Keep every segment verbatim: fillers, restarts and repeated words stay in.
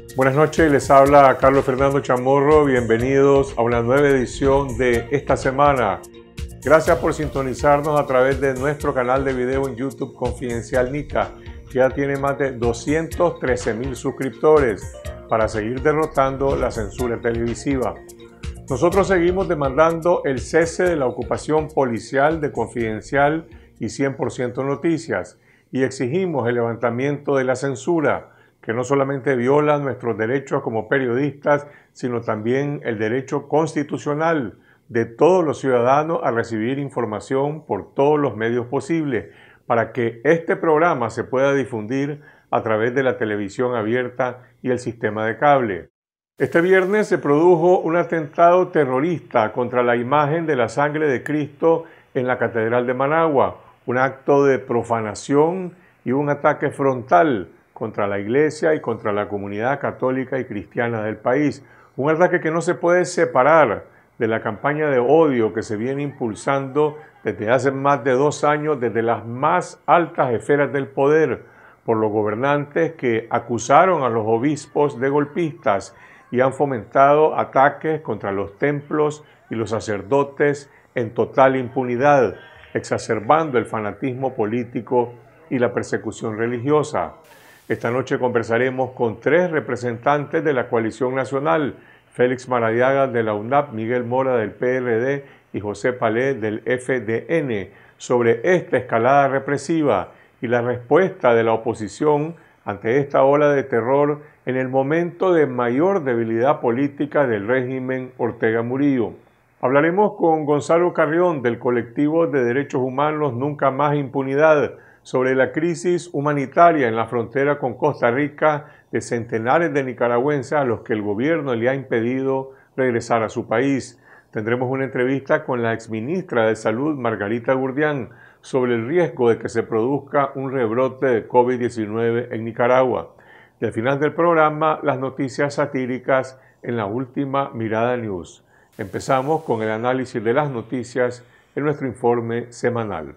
Buenas noches, les habla Carlos Fernando Chamorro. Bienvenidos a una nueva edición de esta semana. Gracias por sintonizarnos a través de nuestro canal de video en YouTube Confidencial Nica, que ya tiene más de doscientos trece mil suscriptores para seguir derrotando la censura televisiva. Nosotros seguimos demandando el cese de la ocupación policial de Confidencial y cien por ciento Noticias y exigimos el levantamiento de la censura, que no solamente viola nuestros derechos como periodistas, sino también el derecho constitucional de todos los ciudadanos a recibir información por todos los medios posibles, para que este programa se pueda difundir a través de la televisión abierta y el sistema de cable. Este viernes se produjo un atentado terrorista contra la imagen de la sangre de Cristo en la Catedral de Managua, un acto de profanación y un ataque frontal contra la Iglesia y contra la comunidad católica y cristiana del país. Un ataque que no se puede separar de la campaña de odio que se viene impulsando desde hace más de dos años desde las más altas esferas del poder por los gobernantes que acusaron a los obispos de golpistas y han fomentado ataques contra los templos y los sacerdotes en total impunidad, exacerbando el fanatismo político y la persecución religiosa. Esta noche conversaremos con tres representantes de la coalición nacional, Félix Maradiaga de la U N A P, Miguel Mora del P R D y José Palé del F D N, sobre esta escalada represiva y la respuesta de la oposición ante esta ola de terror en el momento de mayor debilidad política del régimen Ortega Murillo. Hablaremos con Gonzalo Carrión del colectivo de derechos humanos Nunca Más Impunidad, sobre la crisis humanitaria en la frontera con Costa Rica de centenares de nicaragüenses a los que el gobierno le ha impedido regresar a su país. Tendremos una entrevista con la exministra de Salud, Margarita Gurdián, sobre el riesgo de que se produzca un rebrote de COVID diecinueve en Nicaragua. Y al final del programa, las noticias satíricas en la Última Mirada News. Empezamos con el análisis de las noticias en nuestro informe semanal.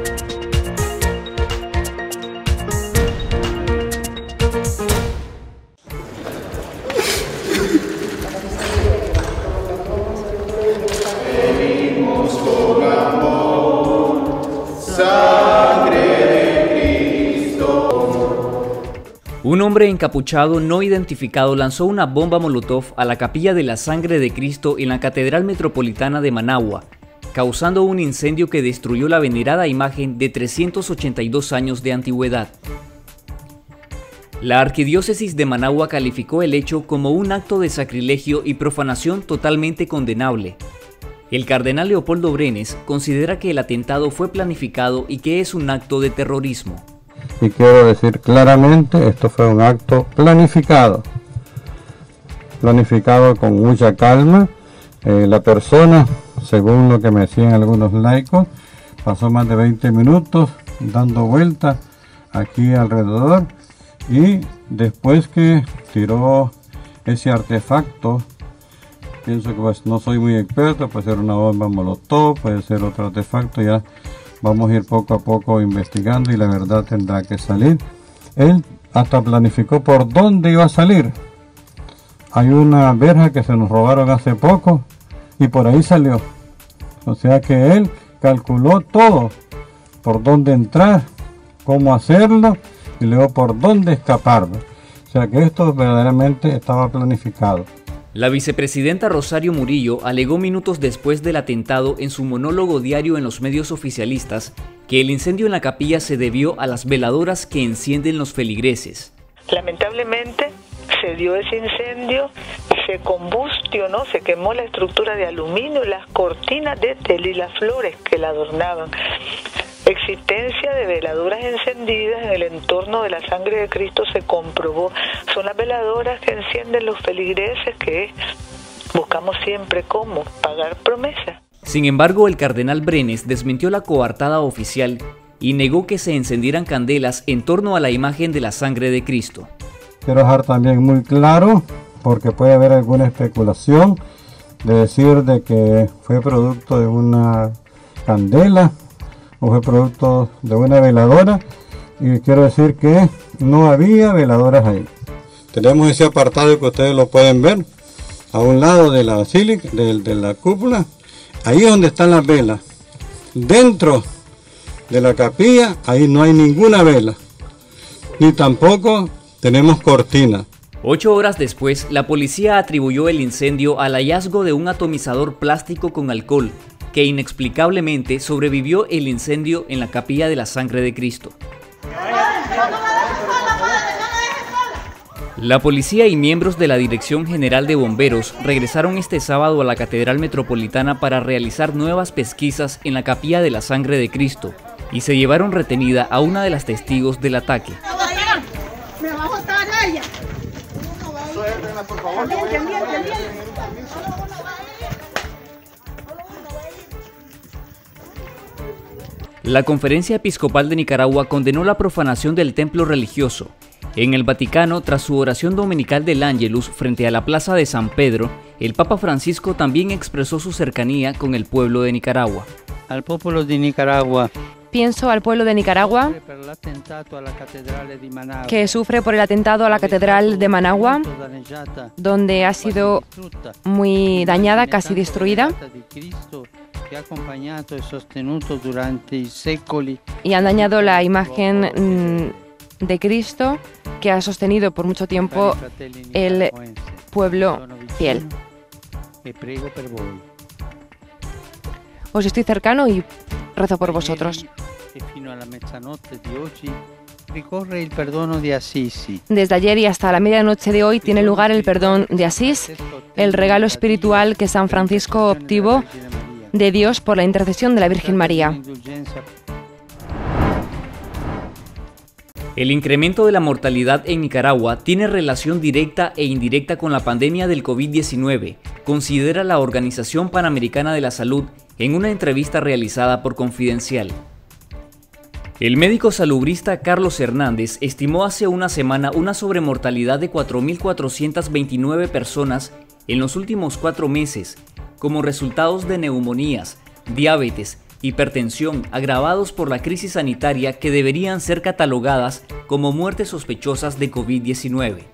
Un hombre encapuchado no identificado lanzó una bomba molotov a la capilla de la Sangre de Cristo en la Catedral Metropolitana de Managua, causando un incendio que destruyó la venerada imagen de trescientos ochenta y dos años de antigüedad. La Arquidiócesis de Managua calificó el hecho como un acto de sacrilegio y profanación totalmente condenable. El cardenal Leopoldo Brenes considera que el atentado fue planificado y que es un acto de terrorismo. Y quiero decir claramente, esto fue un acto planificado, planificado con mucha calma. Eh, la persona, según lo que me decían algunos laicos, pasó más de veinte minutos dando vueltas aquí alrededor y después que tiró ese artefacto, pienso que pues no soy muy experto, puede ser una bomba molotov, puede ser otro artefacto, ya vamos a ir poco a poco investigando y la verdad tendrá que salir. Él hasta planificó por dónde iba a salir. Hay una verja que se nos robaron hace poco y por ahí salió. O sea que él calculó todo, por dónde entrar, cómo hacerlo y luego por dónde escapar. O sea que esto verdaderamente estaba planificado. La vicepresidenta Rosario Murillo alegó minutos después del atentado en su monólogo diario en los medios oficialistas que el incendio en la capilla se debió a las veladoras que encienden los feligreses. Lamentablemente se dio ese incendio, se combustionó, se quemó la estructura de aluminio y las cortinas de tela y las flores que la adornaban. Existencia de veladoras encendidas en el entorno de la Sangre de Cristo se comprobó. Son las veladoras que encienden los feligreses que buscamos siempre cómo pagar promesas. Sin embargo, el cardenal Brenes desmintió la coartada oficial y negó que se encendieran candelas en torno a la imagen de la Sangre de Cristo. Quiero dejar también muy claro, porque puede haber alguna especulación de decir de que fue producto de una candela o fue producto de una veladora, y quiero decir que no había veladoras ahí. Tenemos ese apartado que ustedes lo pueden ver a un lado de la basílica, de, de la cúpula. Ahí es donde están las velas. Dentro de la capilla, ahí no hay ninguna vela, ni tampoco tenemos cortina. Ocho horas después, la policía atribuyó el incendio al hallazgo de un atomizador plástico con alcohol, que inexplicablemente sobrevivió el incendio en la Capilla de la Sangre de Cristo. La policía y miembros de la Dirección General de Bomberos regresaron este sábado a la Catedral Metropolitana para realizar nuevas pesquisas en la Capilla de la Sangre de Cristo y se llevaron retenida a una de las testigos del ataque. Me va a botar ella. Por favor. La Conferencia Episcopal de Nicaragua condenó la profanación del templo religioso. En el Vaticano, tras su oración dominical del Ángelus frente a la plaza de San Pedro, el Papa Francisco también expresó su cercanía con el pueblo de Nicaragua. Al pueblo de Nicaragua. Pienso al pueblo de Nicaragua que sufre por el atentado a la Catedral de Managua, donde ha sido muy dañada, casi destruida, y han dañado la imagen de Cristo que ha sostenido por mucho tiempo el pueblo fiel. Os estoy cercano y rezo por vosotros. Desde ayer y hasta la medianoche de hoy tiene lugar el perdón de Asís, el regalo espiritual que San Francisco obtuvo de Dios por la intercesión de la Virgen María. El incremento de la mortalidad en Nicaragua tiene relación directa e indirecta con la pandemia del COVID diecinueve, considera la Organización Panamericana de la Salud en una entrevista realizada por Confidencial. El médico salubrista Carlos Hernández estimó hace una semana una sobremortalidad de cuatro mil cuatrocientas veintinueve personas en los últimos cuatro meses, como resultados de neumonías, diabetes, hipertensión agravados por la crisis sanitaria que deberían ser catalogadas como muertes sospechosas de COVID diecinueve.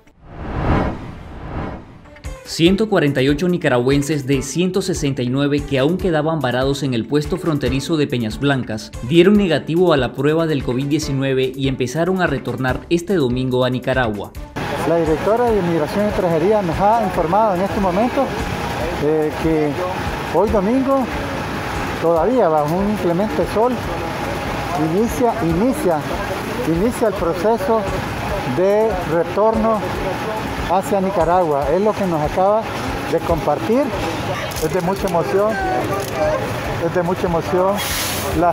ciento cuarenta y ocho nicaragüenses de ciento sesenta y nueve que aún quedaban varados en el puesto fronterizo de Peñas Blancas dieron negativo a la prueba del COVID diecinueve y empezaron a retornar este domingo a Nicaragua. La directora de Inmigración y Extranjería nos ha informado en este momento eh, que hoy domingo, todavía bajo un inclemente sol, inicia, inicia, inicia el proceso de retorno hacia Nicaragua. Es lo que nos acaba de compartir. Es de mucha emoción, es de mucha emoción. La...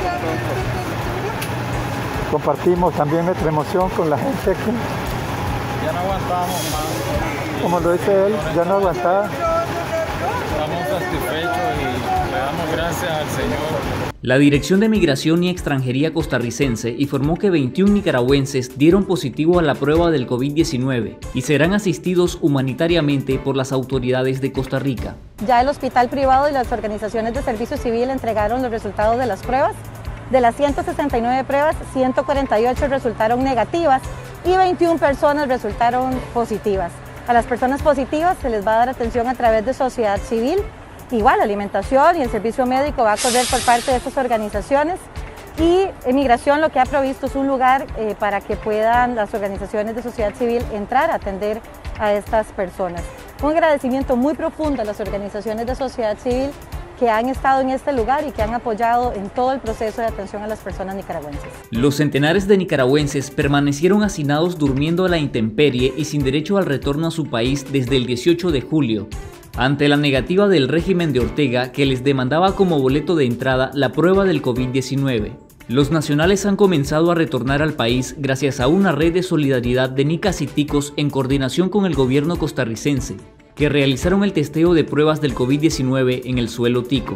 Compartimos también nuestra emoción con la gente que... Ya no aguantamos más. Como lo dice él, ya no aguantaba. Estamos satisfechos y le damos gracias al Señor. La Dirección de Migración y Extranjería costarricense informó que veintiún nicaragüenses dieron positivo a la prueba del COVID diecinueve y serán asistidos humanitariamente por las autoridades de Costa Rica. Ya el hospital privado y las organizaciones de servicio civil entregaron los resultados de las pruebas. De las ciento sesenta y nueve pruebas, ciento cuarenta y ocho resultaron negativas y veintiuna personas resultaron positivas. A las personas positivas se les va a dar atención a través de sociedad civil. Igual, la alimentación y el servicio médico va a correr por parte de estas organizaciones, y Migración lo que ha provisto es un lugar eh, para que puedan las organizaciones de sociedad civil entrar a atender a estas personas. Un agradecimiento muy profundo a las organizaciones de sociedad civil que han estado en este lugar y que han apoyado en todo el proceso de atención a las personas nicaragüenses. Los centenares de nicaragüenses permanecieron hacinados durmiendo a la intemperie y sin derecho al retorno a su país desde el dieciocho de julio. Ante la negativa del régimen de Ortega, que les demandaba como boleto de entrada la prueba del COVID diecinueve. Los nacionales han comenzado a retornar al país gracias a una red de solidaridad de nicas y ticos en coordinación con el gobierno costarricense, que realizaron el testeo de pruebas del COVID diecinueve en el suelo tico.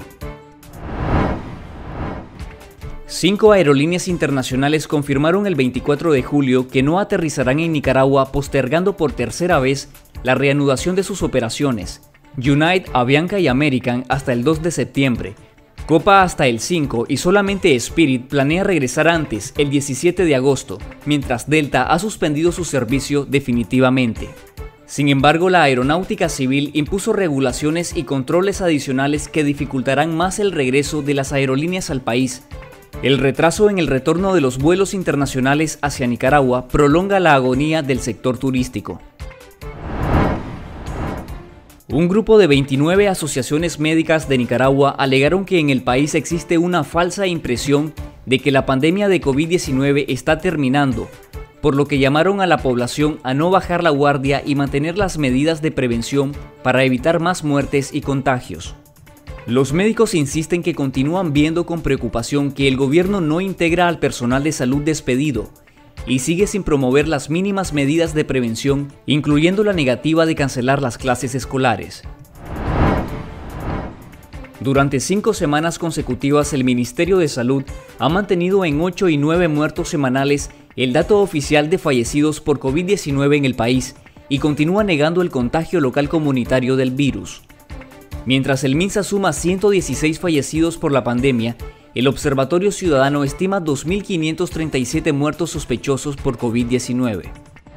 Cinco aerolíneas internacionales confirmaron el veinticuatro de julio que no aterrizarán en Nicaragua, postergando por tercera vez la reanudación de sus operaciones. United, Avianca y American hasta el dos de septiembre. Copa hasta el cinco y solamente Spirit planea regresar antes, el diecisiete de agosto, mientras Delta ha suspendido su servicio definitivamente. Sin embargo, la Aeronáutica Civil impuso regulaciones y controles adicionales que dificultarán más el regreso de las aerolíneas al país. El retraso en el retorno de los vuelos internacionales hacia Nicaragua prolonga la agonía del sector turístico. Un grupo de veintinueve asociaciones médicas de Nicaragua alegaron que en el país existe una falsa impresión de que la pandemia de COVID diecinueve está terminando, por lo que llamaron a la población a no bajar la guardia y mantener las medidas de prevención para evitar más muertes y contagios. Los médicos insisten que continúan viendo con preocupación que el gobierno no integra al personal de salud despedido y sigue sin promover las mínimas medidas de prevención, incluyendo la negativa de cancelar las clases escolares. Durante cinco semanas consecutivas, el Ministerio de Salud ha mantenido en ocho y nueve muertos semanales el dato oficial de fallecidos por COVID diecinueve en el país y continúa negando el contagio local comunitario del virus. Mientras el MINSA suma ciento dieciséis fallecidos por la pandemia, el Observatorio Ciudadano estima dos mil quinientos treinta y siete muertos sospechosos por COVID diecinueve.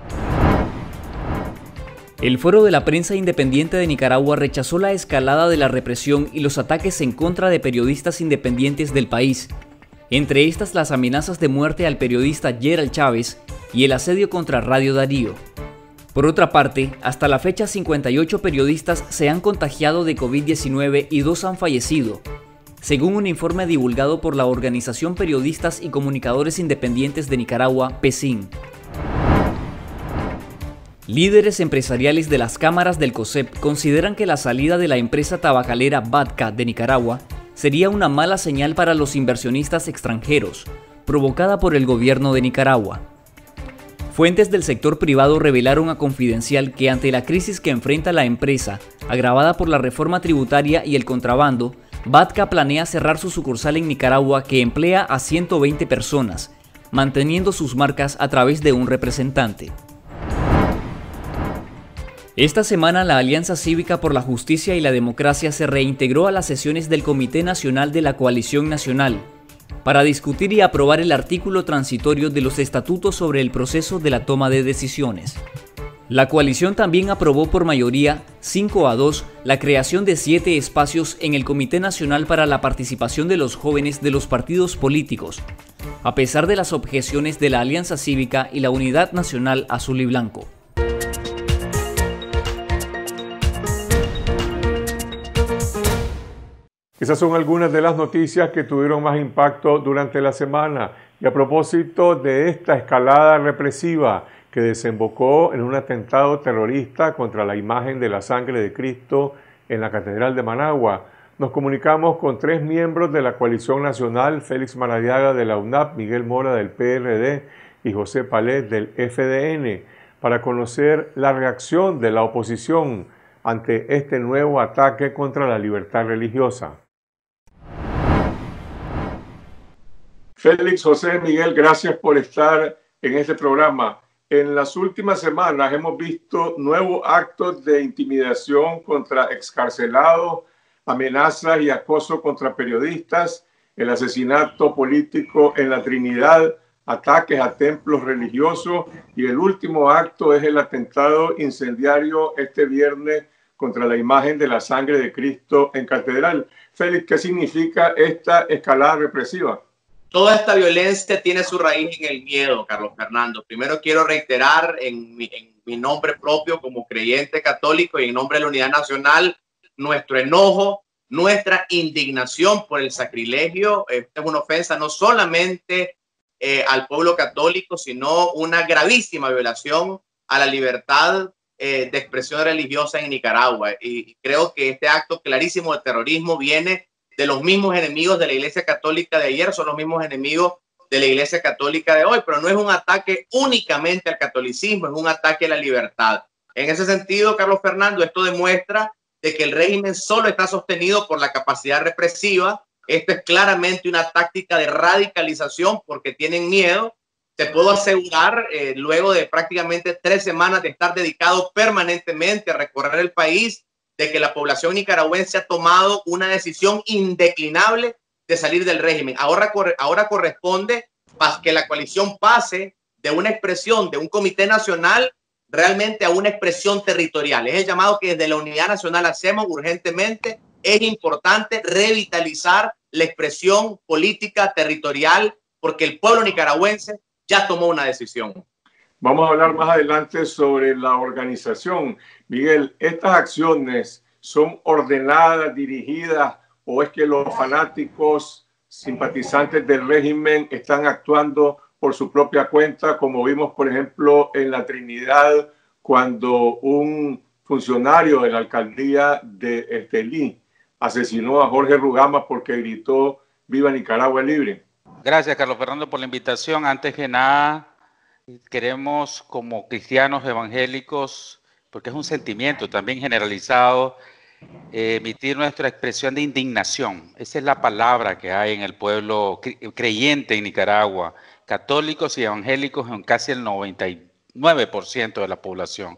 El Foro de la Prensa Independiente de Nicaragua rechazó la escalada de la represión y los ataques en contra de periodistas independientes del país, entre estas las amenazas de muerte al periodista Gerald Chávez y el asedio contra Radio Darío. Por otra parte, hasta la fecha cincuenta y ocho periodistas se han contagiado de COVID diecinueve y dos han fallecido, según un informe divulgado por la Organización Periodistas y Comunicadores Independientes de Nicaragua, PECIN. Líderes empresariales de las cámaras del COSEP consideran que la salida de la empresa tabacalera Vodka de Nicaragua sería una mala señal para los inversionistas extranjeros, provocada por el gobierno de Nicaragua. Fuentes del sector privado revelaron a Confidencial que ante la crisis que enfrenta la empresa, agravada por la reforma tributaria y el contrabando, Vodka planea cerrar su sucursal en Nicaragua que emplea a ciento veinte personas, manteniendo sus marcas a través de un representante. Esta semana la Alianza Cívica por la Justicia y la Democracia se reintegró a las sesiones del Comité Nacional de la Coalición Nacional para discutir y aprobar el artículo transitorio de los estatutos sobre el proceso de la toma de decisiones. La coalición también aprobó por mayoría cinco a dos la creación de siete espacios en el Comité Nacional para la Participación de los Jóvenes de los partidos políticos, a pesar de las objeciones de la Alianza Cívica y la Unidad Nacional Azul y Blanco. Esas son algunas de las noticias que tuvieron más impacto durante la semana. Y a propósito de esta escalada represiva que desembocó en un atentado terrorista contra la imagen de la sangre de Cristo en la Catedral de Managua, nos comunicamos con tres miembros de la Coalición Nacional, Félix Maradiaga de la U N A P, Miguel Mora del P R D y José Palet del F D N, para conocer la reacción de la oposición ante este nuevo ataque contra la libertad religiosa. Félix, José, Miguel, gracias por estar en este programa. En las últimas semanas hemos visto nuevos actos de intimidación contra excarcelados, amenazas y acoso contra periodistas, el asesinato político en la Trinidad, ataques a templos religiosos y el último acto es el atentado incendiario este viernes contra la imagen de la sangre de Cristo en Catedral. Félix, ¿qué significa esta escalada represiva? Toda esta violencia tiene su raíz en el miedo, Carlos Fernando. Primero quiero reiterar en mi, en mi nombre propio como creyente católico y en nombre de la Unidad Nacional nuestro enojo, nuestra indignación por el sacrilegio. Esta es una ofensa no solamente eh, al pueblo católico, sino una gravísima violación a la libertad eh, de expresión religiosa en Nicaragua. Y creo que este acto clarísimo de terrorismo viene de los mismos enemigos de la Iglesia Católica de ayer, son los mismos enemigos de la Iglesia Católica de hoy, pero no es un ataque únicamente al catolicismo, es un ataque a la libertad. En ese sentido, Carlos Fernando, esto demuestra de que el régimen solo está sostenido por la capacidad represiva. Esto es claramente una táctica de radicalización porque tienen miedo. Te puedo asegurar, eh, luego de prácticamente tres semanas de estar dedicado permanentemente a recorrer el país, de que la población nicaragüense ha tomado una decisión indeclinable de salir del régimen. Ahora, ahora corresponde que la coalición pase de una expresión de un comité nacional realmente a una expresión territorial. Es el llamado que desde la Unidad Nacional hacemos urgentemente. Es importante revitalizar la expresión política territorial porque el pueblo nicaragüense ya tomó una decisión. Vamos a hablar más adelante sobre la organización. Miguel, ¿estas acciones son ordenadas, dirigidas, o es que los fanáticos simpatizantes del régimen están actuando por su propia cuenta, como vimos, por ejemplo, en la Trinidad, cuando un funcionario de la alcaldía de Estelí asesinó a Jorge Rugama porque gritó "Viva Nicaragua libre"? Gracias, Carlos Fernando, por la invitación. Antes que nada, queremos, como cristianos evangélicos, porque es un sentimiento también generalizado, eh, emitir nuestra expresión de indignación. Esa es la palabra que hay en el pueblo creyente en Nicaragua, católicos y evangélicos en casi el noventa y nueve por ciento de la población.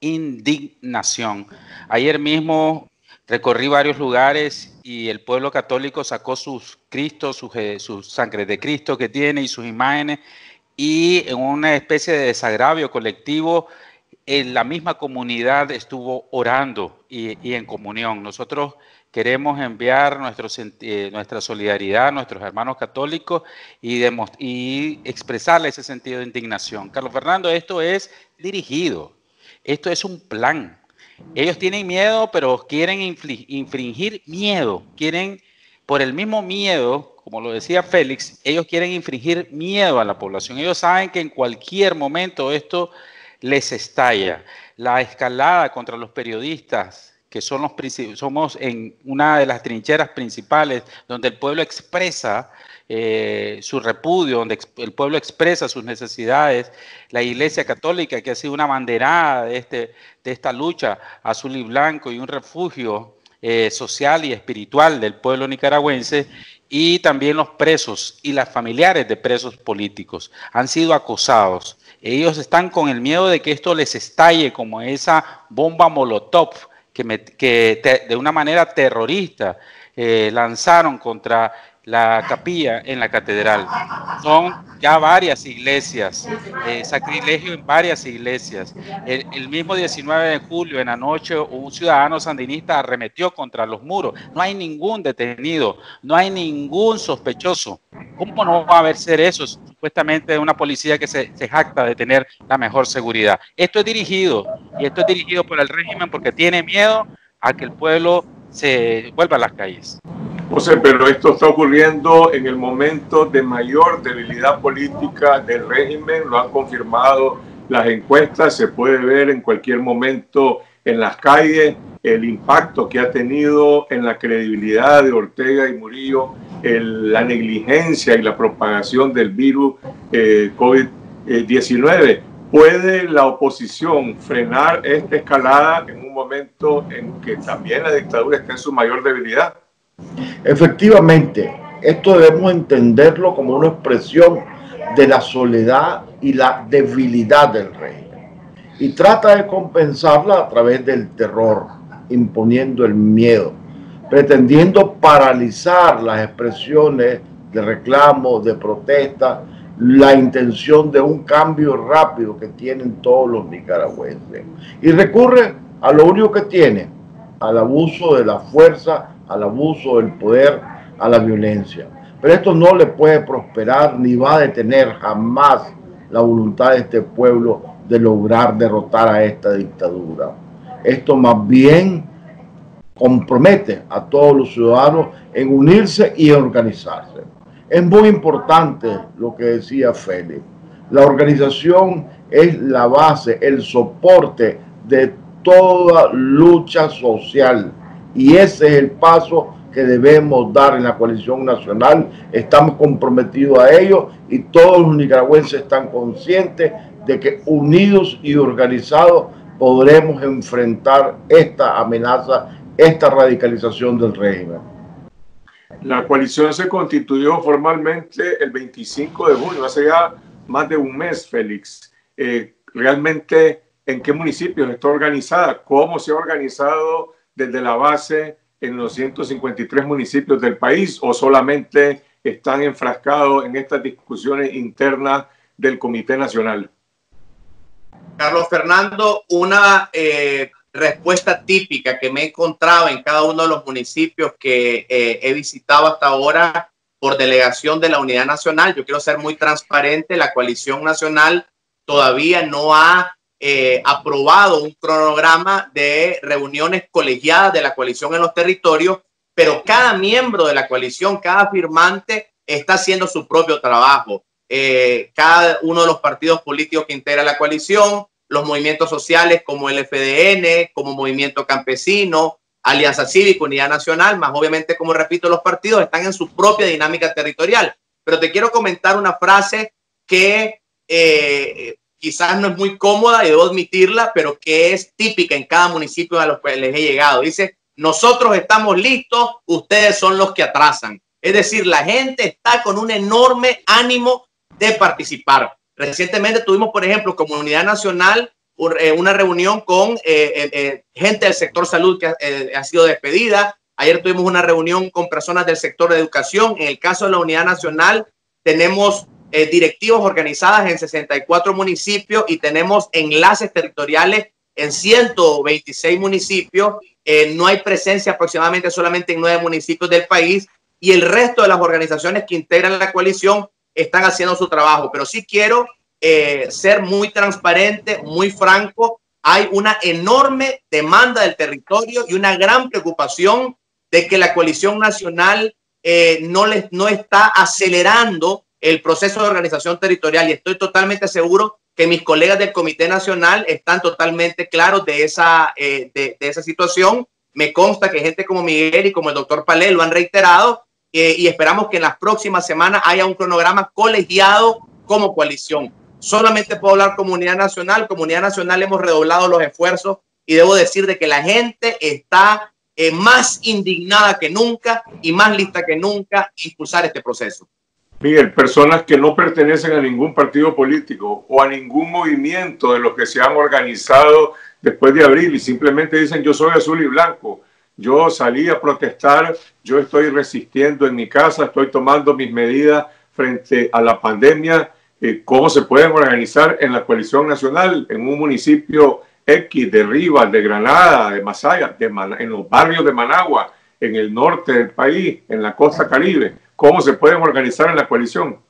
Indignación. Ayer mismo recorrí varios lugares y el pueblo católico sacó sus Cristos, su, su sangre de Cristo que tiene y sus imágenes, y en una especie de desagravio colectivo, en la misma comunidad estuvo orando y, y en comunión. Nosotros queremos enviar nuestro, eh, nuestra solidaridad a nuestros hermanos católicos y, y expresarle ese sentido de indignación. Carlos Fernando, esto es dirigido, esto es un plan. Ellos tienen miedo, pero quieren infringir miedo, quieren, por el mismo miedo, como lo decía Félix, ellos quieren infringir miedo a la población. Ellos saben que en cualquier momento esto les estalla. La escalada contra los periodistas, que son los, somos en una de las trincheras principales donde el pueblo expresa eh, su repudio, donde el pueblo expresa sus necesidades. La Iglesia Católica, que ha sido una banderada de, este, de esta lucha azul y blanco y un refugio eh, social y espiritual del pueblo nicaragüense, y también los presos y las familiares de presos políticos han sido acosados. Ellos están con el miedo de que esto les estalle como esa bomba molotov que, me, que te, de una manera terrorista eh, lanzaron contra la capilla en la catedral. Son ya varias iglesias, eh, sacrilegio en varias iglesias. El, el mismo diecinueve de julio, en la noche, un ciudadano sandinista arremetió contra los muros. No hay ningún detenido, no hay ningún sospechoso. ¿Cómo no va a haber ser eso? Supuestamente una policía que se, se jacta de tener la mejor seguridad. Esto es dirigido, y esto es dirigido por el régimen porque tiene miedo a que el pueblo se vuelva a las calles. José, pero esto está ocurriendo en el momento de mayor debilidad política del régimen, lo han confirmado las encuestas, se puede ver en cualquier momento en las calles el impacto que ha tenido en la credibilidad de Ortega y Murillo, el, la negligencia y la propagación del virus eh, COVID diecinueve. ¿Puede la oposición frenar esta escalada en un momento en que también la dictadura está en su mayor debilidad? Efectivamente, esto debemos entenderlo como una expresión de la soledad y la debilidad del régimen, y trata de compensarla a través del terror, imponiendo el miedo, pretendiendo paralizar las expresiones de reclamo, de protesta, la intención de un cambio rápido que tienen todos los nicaragüenses, y recurre a lo único que tiene, al abuso de la fuerza, al abuso del poder, a la violencia. Pero esto no le puede prosperar ni va a detener jamás la voluntad de este pueblo de lograr derrotar a esta dictadura. Esto más bien compromete a todos los ciudadanos en unirse y organizarse. Es muy importante lo que decía Félix. La organización es la base, el soporte de toda lucha social. Y ese es el paso que debemos dar en la coalición nacional. Estamos comprometidos a ello y todos los nicaragüenses están conscientes de que unidos y organizados podremos enfrentar esta amenaza, esta radicalización del régimen. La coalición se constituyó formalmente el veinticinco de junio, hace ya más de un mes, Félix. Eh, ¿Realmente en qué municipios está organizada? ¿Cómo se ha organizado desde la base en los ciento cincuenta y tres municipios del país o solamente están enfrascados en estas discusiones internas del Comité Nacional? Carlos Fernando, una eh, respuesta típica que me he encontrado en cada uno de los municipios que eh, he visitado hasta ahora por delegación de la Unidad Nacional. Yo quiero ser muy transparente. La coalición nacional todavía no ha eh, aprobado un cronograma de reuniones colegiadas de la coalición en los territorios, pero cada miembro de la coalición, cada firmante está haciendo su propio trabajo. Eh, cada uno de los partidos políticos que integra la coalición, los movimientos sociales como el F D N, como Movimiento Campesino, Alianza Cívica, Unidad Nacional, más obviamente, como repito, los partidos están en su propia dinámica territorial. Pero te quiero comentar una frase que eh, quizás no es muy cómoda y debo admitirla, pero que es típica en cada municipio a los que les he llegado. Dice: nosotros estamos listos, ustedes son los que atrasan. Es decir, la gente está con un enorme ánimo de participar. Recientemente tuvimos, por ejemplo, como Unidad Nacional, una reunión con eh, eh, gente del sector salud que eh, ha sido despedida. Ayer tuvimos una reunión con personas del sector de educación. En el caso de la Unidad Nacional, tenemos eh, directivos organizadas en sesenta y cuatro municipios y tenemos enlaces territoriales en ciento veintiséis municipios. Eh, no hay presencia aproximadamente solamente en nueve municipios del país, y el resto de las organizaciones que integran la coalición están haciendo su trabajo. Pero sí quiero eh, ser muy transparente, muy franco. Hay una enorme demanda del territorio y una gran preocupación de que la coalición nacional eh, no, les, no está acelerando el proceso de organización territorial, y estoy totalmente seguro que mis colegas del Comité Nacional están totalmente claros de esa, eh, de, de esa situación. Me consta que gente como Miguel y como el doctor Palé lo han reiterado, eh, y esperamos que en las próximas semanas haya un cronograma colegiado como coalición. Solamente puedo hablar Comunidad Nacional. Comunidad Nacional hemos redoblado los esfuerzos y debo decir de que la gente está eh, más indignada que nunca y más lista que nunca a impulsar este proceso. Miguel, personas que no pertenecen a ningún partido político o a ningún movimiento de los que se han organizado después de abril y simplemente dicen: yo soy azul y blanco, yo salí a protestar, yo estoy resistiendo en mi casa, estoy tomando mis medidas frente a la pandemia. Eh, ¿Cómo se pueden organizar en la coalición nacional en un municipio X de Rivas, de Granada, de Masaya, de Man- en los barrios de Managua, en el norte del país, en la costa caribe? ¿Cómo se pueden organizar en la coalición?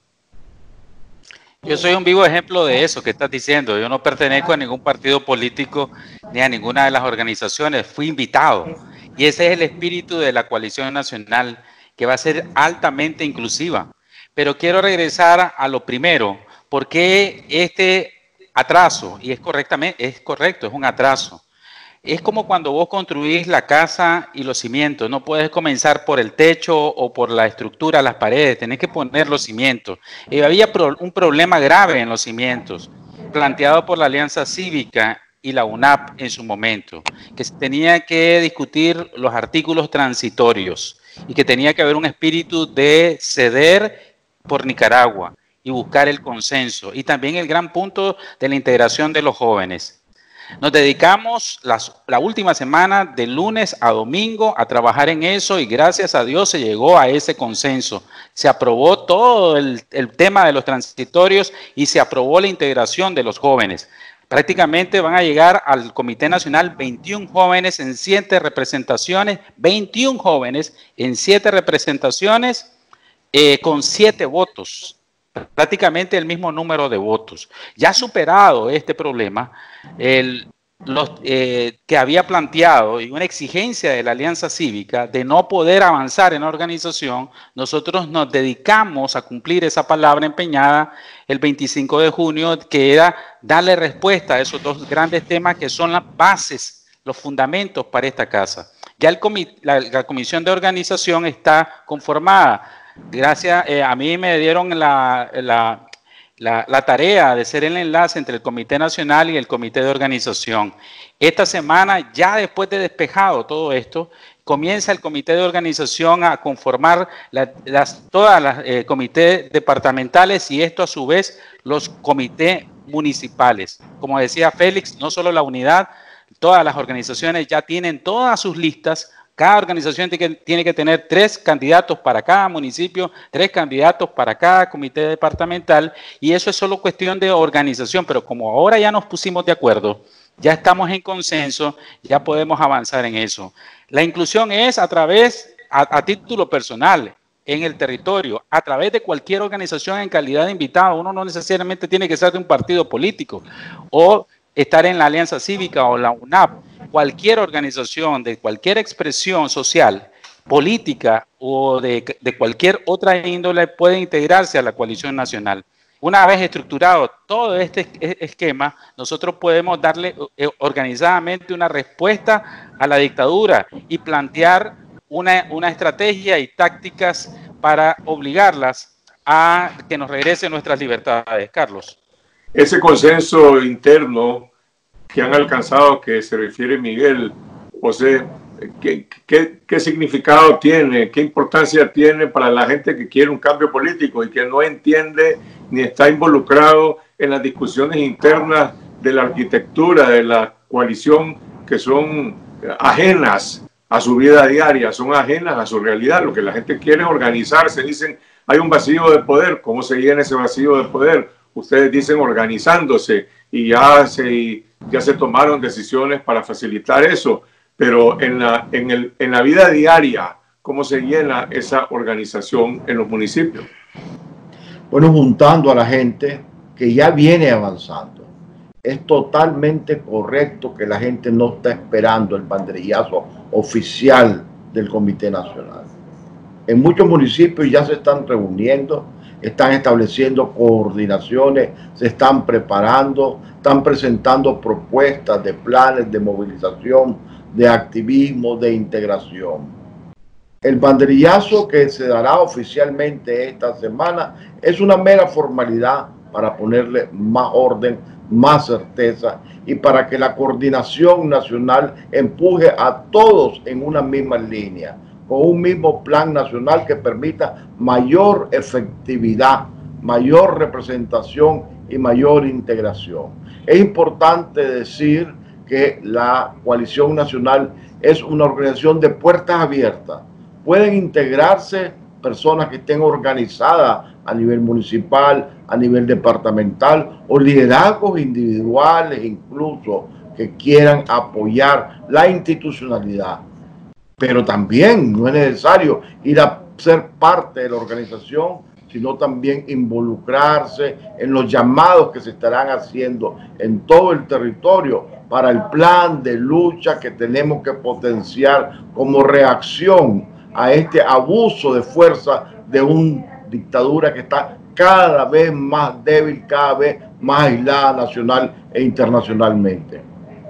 Yo soy un vivo ejemplo de eso que estás diciendo. Yo no pertenezco a ningún partido político ni a ninguna de las organizaciones. Fui invitado. Y ese es el espíritu de la coalición nacional, que va a ser altamente inclusiva. Pero quiero regresar a lo primero. ¿Por qué este atraso? Y es, correctamente, es correcto, es un atraso. Es como cuando vos construís la casa y los cimientos. No puedes comenzar por el techo o por la estructura, las paredes. Tenés que poner los cimientos. Y había pro, un problema grave en los cimientos, planteado por la Alianza Cívica y la U N A P en su momento, que se tenía que discutir los artículos transitorios y que tenía que haber un espíritu de ceder por Nicaragua y buscar el consenso. Y también el gran punto de la integración de los jóvenes. Nos dedicamos las, la última semana de lunes a domingo a trabajar en eso y gracias a Dios se llegó a ese consenso. Se aprobó todo el, el tema de los transitorios y se aprobó la integración de los jóvenes. Prácticamente van a llegar al Comité Nacional veintiún jóvenes en siete representaciones, veintiún jóvenes en siete representaciones eh, con siete votos. Prácticamente el mismo número de votos. Ya superado este problema, el, los, eh, que había planteado y una exigencia de la Alianza Cívica de no poder avanzar en la organización, nosotros nos dedicamos a cumplir esa palabra empeñada el veinticinco de junio, que era darle respuesta a esos dos grandes temas que son las bases, los fundamentos para esta casa. Ya el comi la, la comisión de organización está conformada. Gracias, eh, a mí me dieron la, la, la, la tarea de ser el enlace entre el Comité Nacional y el Comité de Organización. Esta semana, ya después de despejado todo esto, comienza el Comité de Organización a conformar la, las, todas las eh, comités departamentales y esto a su vez los comités municipales. Como decía Félix, no solo la unidad, todas las organizaciones ya tienen todas sus listas Cada organización tiene que, tiene que tener tres candidatos para cada municipio, tres candidatos para cada comité departamental, y eso es solo cuestión de organización, pero como ahora ya nos pusimos de acuerdo, ya estamos en consenso, ya podemos avanzar en eso. La inclusión es a través, a, a título personal, en el territorio, a través de cualquier organización en calidad de invitado. Uno no necesariamente tiene que ser de un partido político o estar en la Alianza Cívica o la U N A P. Cualquier organización de cualquier expresión social, política o de, de cualquier otra índole puede integrarse a la coalición nacional. Una vez estructurado todo este esquema, nosotros podemos darle organizadamente una respuesta a la dictadura y plantear una, una estrategia y tácticas para obligarlas a que nos regresen nuestras libertades. Carlos. Ese consenso interno que han alcanzado, que se refiere Miguel, José, ¿qué, qué, qué significado tiene, qué importancia tiene para la gente que quiere un cambio político y que no entiende ni está involucrado en las discusiones internas de la arquitectura de la coalición, que son ajenas a su vida diaria, son ajenas a su realidad? Lo que la gente quiere es organizarse. Dicen, hay un vacío de poder. ¿Cómo se llena ese vacío de poder? Ustedes dicen organizándose, y ya se, ya se tomaron decisiones para facilitar eso, pero en la, en, el, en la vida diaria, ¿cómo se llena esa organización en los municipios? Bueno, juntando a la gente que ya viene avanzando. Es totalmente correcto que la gente no está esperando el banderillazo oficial del Comité Nacional. En muchos municipios ya se están reuniendo, están estableciendo coordinaciones, se están preparando, están presentando propuestas de planes de movilización, de activismo, de integración. El banderillazo que se dará oficialmente esta semana es una mera formalidad para ponerle más orden, más certeza y para que la coordinación nacional empuje a todos en una misma línea, con un mismo plan nacional que permita mayor efectividad, mayor representación y mayor integración. Es importante decir que la coalición nacional es una organización de puertas abiertas. Pueden integrarse personas que estén organizadas a nivel municipal, a nivel departamental, o liderazgos individuales incluso que quieran apoyar la institucionalidad. Pero también no es necesario ir a ser parte de la organización, sino también involucrarse en los llamados que se estarán haciendo en todo el territorio para el plan de lucha que tenemos que potenciar como reacción a este abuso de fuerza de una dictadura que está cada vez más débil, cada vez más aislada nacional e internacionalmente.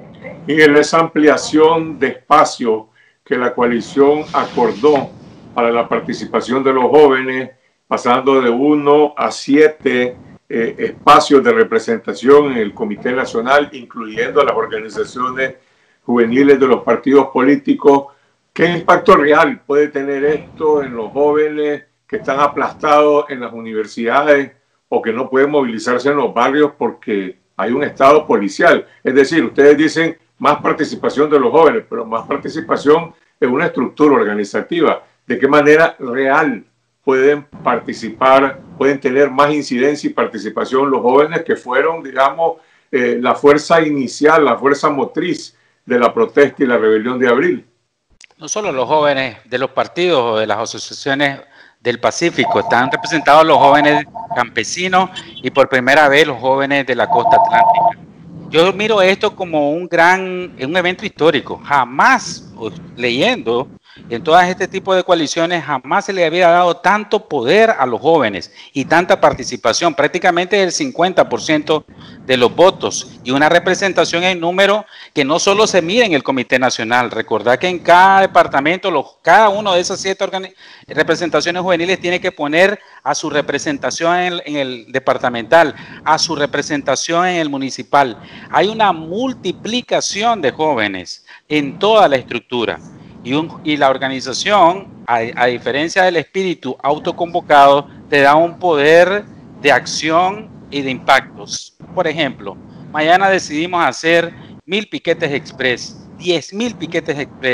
Y en esa ampliación de espacio que la coalición acordó para la participación de los jóvenes, pasando de uno a siete eh, espacios de representación en el Comité Nacional, incluyendo a las organizaciones juveniles de los partidos políticos, ¿qué impacto real puede tener esto en los jóvenes que están aplastados en las universidades o que no pueden movilizarse en los barrios porque hay un estado policial? Es decir, ustedes dicen más participación de los jóvenes, pero más participación en una estructura organizativa. ¿De qué manera real pueden participar, pueden tener más incidencia y participación los jóvenes que fueron, digamos, eh, la fuerza inicial, la fuerza motriz de la protesta y la rebelión de abril? No solo los jóvenes de los partidos o de las asociaciones del Pacífico, están representados los jóvenes campesinos y por primera vez los jóvenes de la costa atlántica. Yo miro esto como un gran, un evento histórico. Jamás, leyendo en todas este tipo de coaliciones, jamás se le había dado tanto poder a los jóvenes y tanta participación, prácticamente el cincuenta por ciento de los votos y una representación en número que no solo se mide en el Comité Nacional. Recordad que en cada departamento, los, cada uno de esas siete representaciones juveniles tiene que poner a su representación en el, en el departamental, a su representación en el municipal. Hay una multiplicación de jóvenes en toda la estructura. Y, un, y la organización, a, a diferencia del espíritu autoconvocado, te da un poder de acción y de impactos. Por ejemplo, mañana decidimos hacer mil piquetes express, diez mil piquetes express,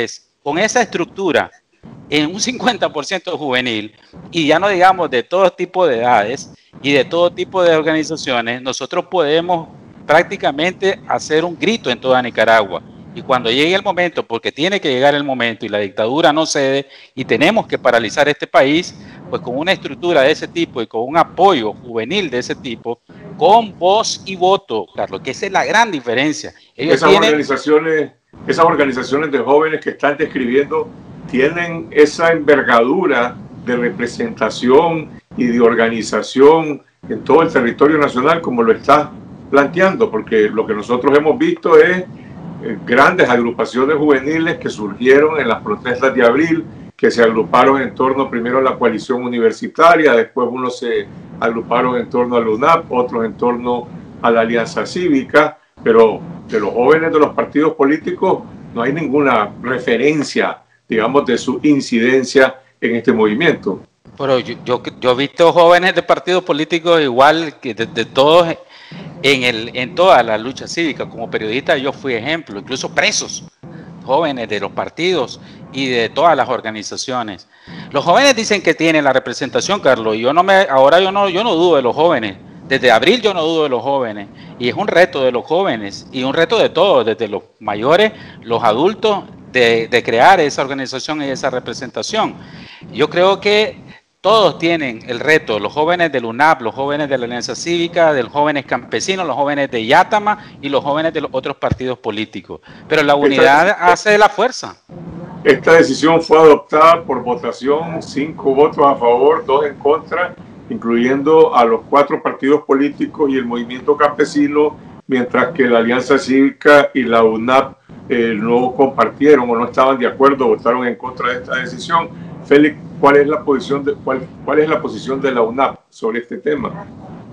con esa estructura en un cincuenta por ciento juvenil, y ya no digamos de todo tipo de edades y de todo tipo de organizaciones, nosotros podemos prácticamente hacer un grito en toda Nicaragua. Y cuando llegue el momento, porque tiene que llegar el momento y la dictadura no cede y tenemos que paralizar este país, pues con una estructura de ese tipo y con un apoyo juvenil de ese tipo, con voz y voto, Carlos, que esa es la gran diferencia. Ellos esas, tienen... organizaciones, esas organizaciones de jóvenes que están describiendo tienen esa envergadura de representación y de organización en todo el territorio nacional como lo está planteando, porque lo que nosotros hemos visto es eh, grandes agrupaciones juveniles que surgieron en las protestas de abril, que se agruparon en torno primero a la coalición universitaria, después unos se agruparon en torno al U N A P, otros en torno a la Alianza Cívica, pero de los jóvenes de los partidos políticos no hay ninguna referencia, digamos, de su incidencia en este movimiento. Pero yo, yo, yo he visto jóvenes de partidos políticos igual que de, de todos en, el, en toda la lucha cívica. Como periodista yo fui ejemplo, incluso presos, jóvenes de los partidos y de todas las organizaciones. Los jóvenes dicen que tienen la representación, Carlos, y yo no me, ahora yo no, yo no dudo de los jóvenes. Desde abril yo no dudo de los jóvenes, y es un reto de los jóvenes y un reto de todos, desde los mayores, los adultos, de, de crear esa organización y esa representación. Yo creo que todos tienen el reto, los jóvenes del U N A P, los jóvenes de la Alianza Cívica, de los jóvenes campesinos, los jóvenes de Yátama y los jóvenes de los otros partidos políticos. Pero la unidad esta, hace la fuerza. Esta decisión fue adoptada por votación, cinco votos a favor, dos en contra, incluyendo a los cuatro partidos políticos y el movimiento campesino, mientras que la Alianza Cívica y la U N A P eh, no compartieron o no estaban de acuerdo, votaron en contra de esta decisión. Félix, ¿cuál es la posición de, cuál, cuál es la posición de la U N A P sobre este tema?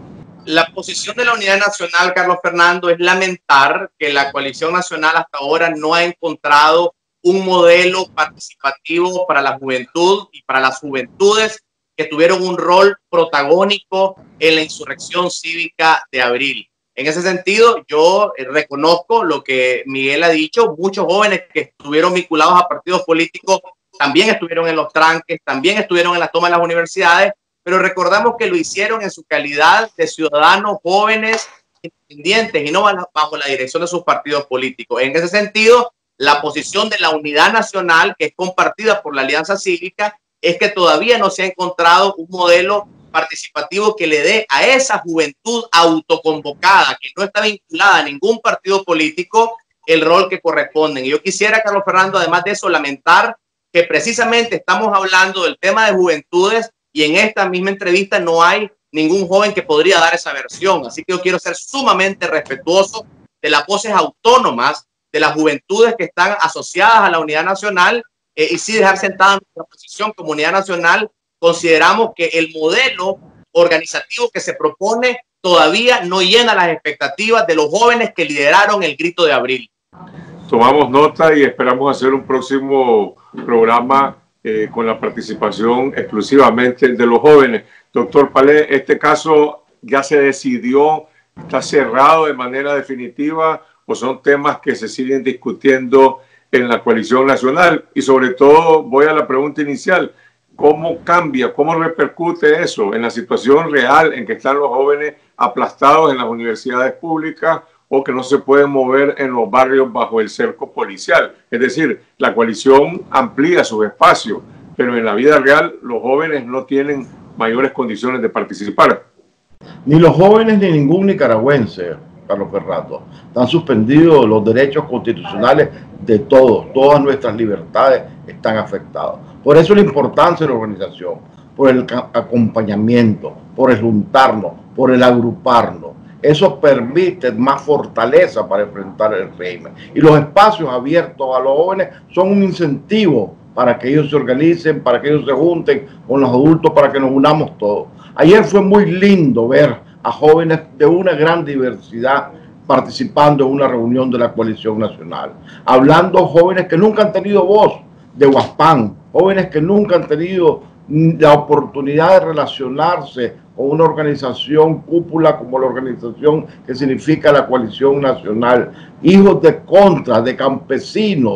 La posición de la Unidad Nacional, Carlos Fernando, es lamentar que la coalición nacional hasta ahora no ha encontrado un modelo participativo para la juventud y para las juventudes que tuvieron un rol protagónico en la insurrección cívica de abril. En ese sentido, yo reconozco lo que Miguel ha dicho. Muchos jóvenes que estuvieron vinculados a partidos políticos también estuvieron en los tranques, también estuvieron en la toma de las universidades, pero recordamos que lo hicieron en su calidad de ciudadanos jóvenes independientes y no bajo la dirección de sus partidos políticos. En ese sentido, la posición de la Unidad Nacional, que es compartida por la Alianza Cívica, es que todavía no se ha encontrado un modelo participativo que le dé a esa juventud autoconvocada, que no está vinculada a ningún partido político, el rol que corresponde. Y yo quisiera, Carlos Fernando, además de eso, lamentar que precisamente estamos hablando del tema de juventudes y en esta misma entrevista no hay ningún joven que podría dar esa versión. Así que yo quiero ser sumamente respetuoso de las voces autónomas de las juventudes que están asociadas a la Unidad Nacional eh, y sí dejar sentada nuestra posición como Unidad Nacional. Consideramos que el modelo organizativo que se propone todavía no llena las expectativas de los jóvenes que lideraron el grito de abril. Tomamos nota y esperamos hacer un próximo programa eh, con la participación exclusivamente de los jóvenes. Doctor Palé, este caso ya se decidió, está cerrado de manera definitiva o son temas que se siguen discutiendo en la coalición nacional. Y sobre todo voy a la pregunta inicial. ¿Cómo cambia, cómo repercute eso en la situación real en que están los jóvenes aplastados en las universidades públicas o que no se pueden mover en los barrios bajo el cerco policial? Es decir, la coalición amplía sus espacios, pero en la vida real los jóvenes no tienen mayores condiciones de participar. Ni los jóvenes ni ningún nicaragüense, Carlos Fernando. Están suspendidos los derechos constitucionales de todos, todas nuestras libertades están afectadas. Por eso la importancia de la organización, por el acompañamiento, por el juntarnos, por el agruparnos. Eso permite más fortaleza para enfrentar el régimen. Y los espacios abiertos a los jóvenes son un incentivo para que ellos se organicen, para que ellos se junten con los adultos, para que nos unamos todos. Ayer fue muy lindo ver a jóvenes de una gran diversidad participando en una reunión de la coalición nacional, hablando jóvenes que nunca han tenido voz, de Huaspán, jóvenes que nunca han tenido la oportunidad de relacionarse con una organización cúpula como la organización que significa la coalición nacional, hijos de contra, de campesinos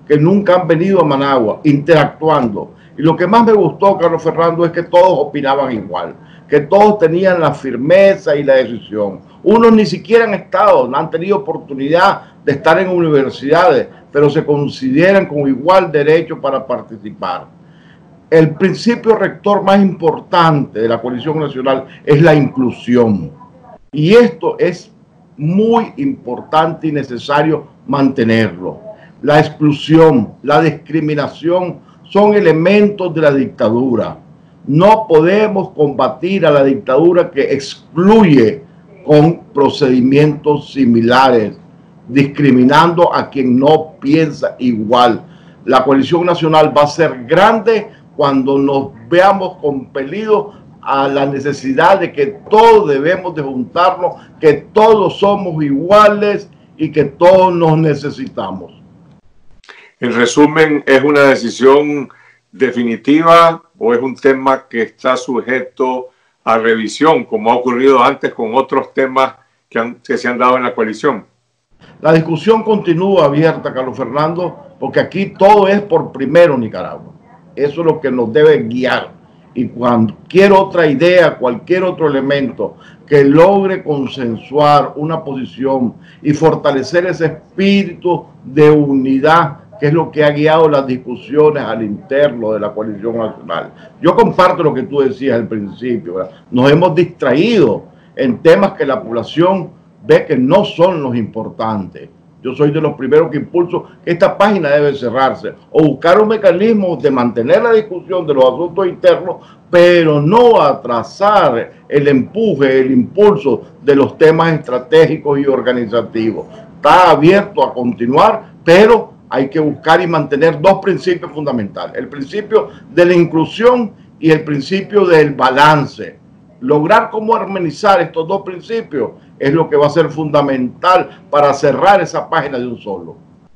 que nunca han venido a Managua, interactuando. Y lo que más me gustó, Carlos Fernando, es que todos opinaban igual, que todos tenían la firmeza y la decisión. Unos ni siquiera han estado, no han tenido oportunidad de estar en universidades, pero se consideran con igual derecho para participar. El principio rector más importante de la Coalición Nacional es la inclusión. Y esto es muy importante y necesario mantenerlo. La exclusión, la discriminación son elementos de la dictadura. No podemos combatir a la dictadura que excluye con procedimientos similares, discriminando a quien no piensa igual. La Coalición Nacional va a ser grande cuando nos veamos compelidos a la necesidad de que todos debemos de juntarnos, que todos somos iguales y que todos nos necesitamos. En resumen, ¿es una decisión definitiva o es un tema que está sujeto a revisión, como ha ocurrido antes con otros temas que, han, que se han dado en la coalición? La discusión continúa abierta, Carlos Fernando, porque aquí todo es por primero Nicaragua. Eso es lo que nos debe guiar. Y cualquier otra idea, cualquier otro elemento que logre consensuar una posición y fortalecer ese espíritu de unidad, que es lo que ha guiado las discusiones al interno de la Coalición Nacional. Yo comparto lo que tú decías al principio, ¿verdad? Nos hemos distraído en temas que la población ve que no son los importantes. Yo soy de los primeros que impulso que esta página debe cerrarse o buscar un mecanismo de mantener la discusión de los asuntos internos, pero no atrasar el empuje, el impulso de los temas estratégicos y organizativos. Está abierto a continuar, pero hay que buscar y mantener dos principios fundamentales. El principio de la inclusión y el principio del balance. Lograr cómo armonizar estos dos principios es lo que va a ser fundamental para cerrar esa página de un solo.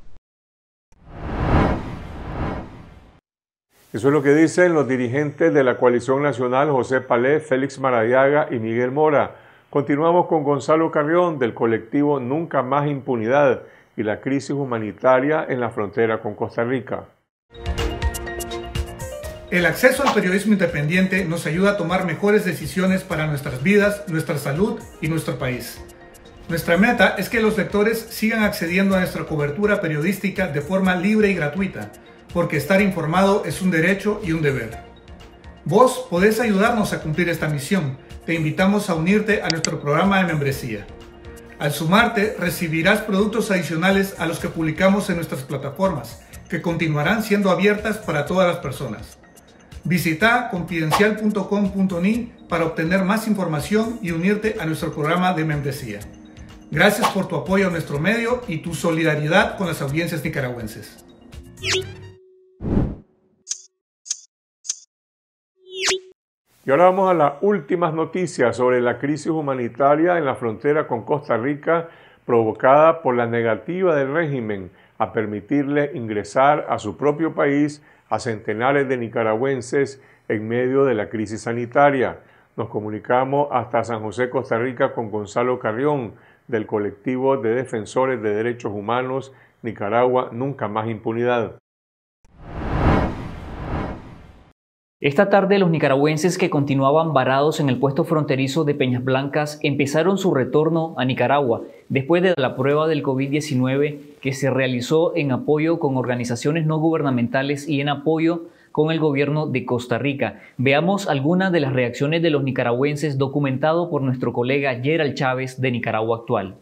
Eso es lo que dicen los dirigentes de la Coalición Nacional, José Palé, Félix Maradiaga y Miguel Mora. Continuamos con Gonzalo Carrión del colectivo Nunca Más Impunidad y la crisis humanitaria en la frontera con Costa Rica. El acceso al periodismo independiente nos ayuda a tomar mejores decisiones para nuestras vidas, nuestra salud y nuestro país. Nuestra meta es que los lectores sigan accediendo a nuestra cobertura periodística de forma libre y gratuita, porque estar informado es un derecho y un deber. Vos podés ayudarnos a cumplir esta misión. Te invitamos a unirte a nuestro programa de membresía. Al sumarte, recibirás productos adicionales a los que publicamos en nuestras plataformas, que continuarán siendo abiertas para todas las personas. Visita confidencial punto com punto ni para obtener más información y unirte a nuestro programa de membresía. Gracias por tu apoyo a nuestro medio y tu solidaridad con las audiencias nicaragüenses. Y ahora vamos a las últimas noticias sobre la crisis humanitaria en la frontera con Costa Rica provocada por la negativa del régimen a permitirle ingresar a su propio país a centenares de nicaragüenses en medio de la crisis sanitaria. Nos comunicamos hasta San José, Costa Rica, con Gonzalo Carrión, del colectivo de defensores de derechos humanos Nicaragua Nunca Más Impunidad. Esta tarde los nicaragüenses que continuaban varados en el puesto fronterizo de Peñas Blancas empezaron su retorno a Nicaragua después de la prueba del COVID diecinueve que se realizó en apoyo con organizaciones no gubernamentales y en apoyo con el gobierno de Costa Rica. Veamos algunas de las reacciones de los nicaragüenses documentado por nuestro colega Gerald Chávez de Nicaragua Actual.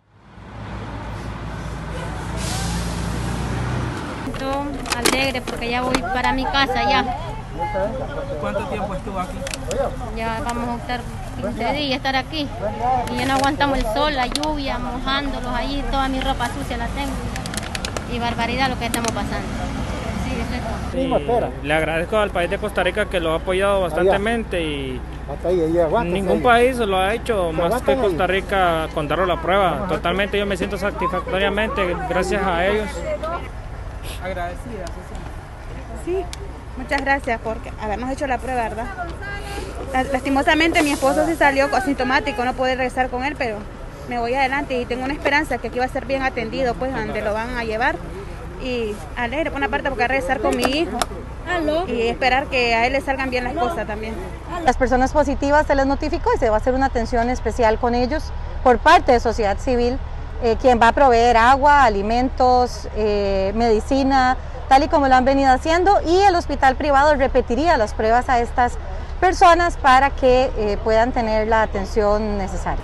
Estoy alegre porque ya voy para mi casa ya. ¿Cuánto tiempo estuvo aquí? Ya vamos a estar quince días estar aquí. Y ya no aguantamos el sol, la lluvia, mojándolos ahí, toda mi ropa sucia la tengo. Y barbaridad lo que estamos pasando. Sí, eso es todo. Le agradezco al país de Costa Rica que lo ha apoyado bastantemente y ningún país lo ha hecho más que Costa Rica con darle la prueba. Totalmente yo me siento satisfactoriamente gracias a ellos. Agradecida, sí. Muchas gracias por habernos hecho la prueba, ¿verdad? Lastimosamente mi esposo sí salió asintomático, no pude regresar con él, pero me voy adelante y tengo una esperanza que aquí va a ser bien atendido, pues donde lo van a llevar y alegre por una parte porque regresar con mi hijo y esperar que a él le salgan bien las cosas también. Las personas positivas se les notificó y se va a hacer una atención especial con ellos por parte de sociedad civil, eh, quien va a proveer agua, alimentos, eh, medicina, tal y como lo han venido haciendo, y el hospital privado repetiría las pruebas a estas personas para que eh, puedan tener la atención necesaria.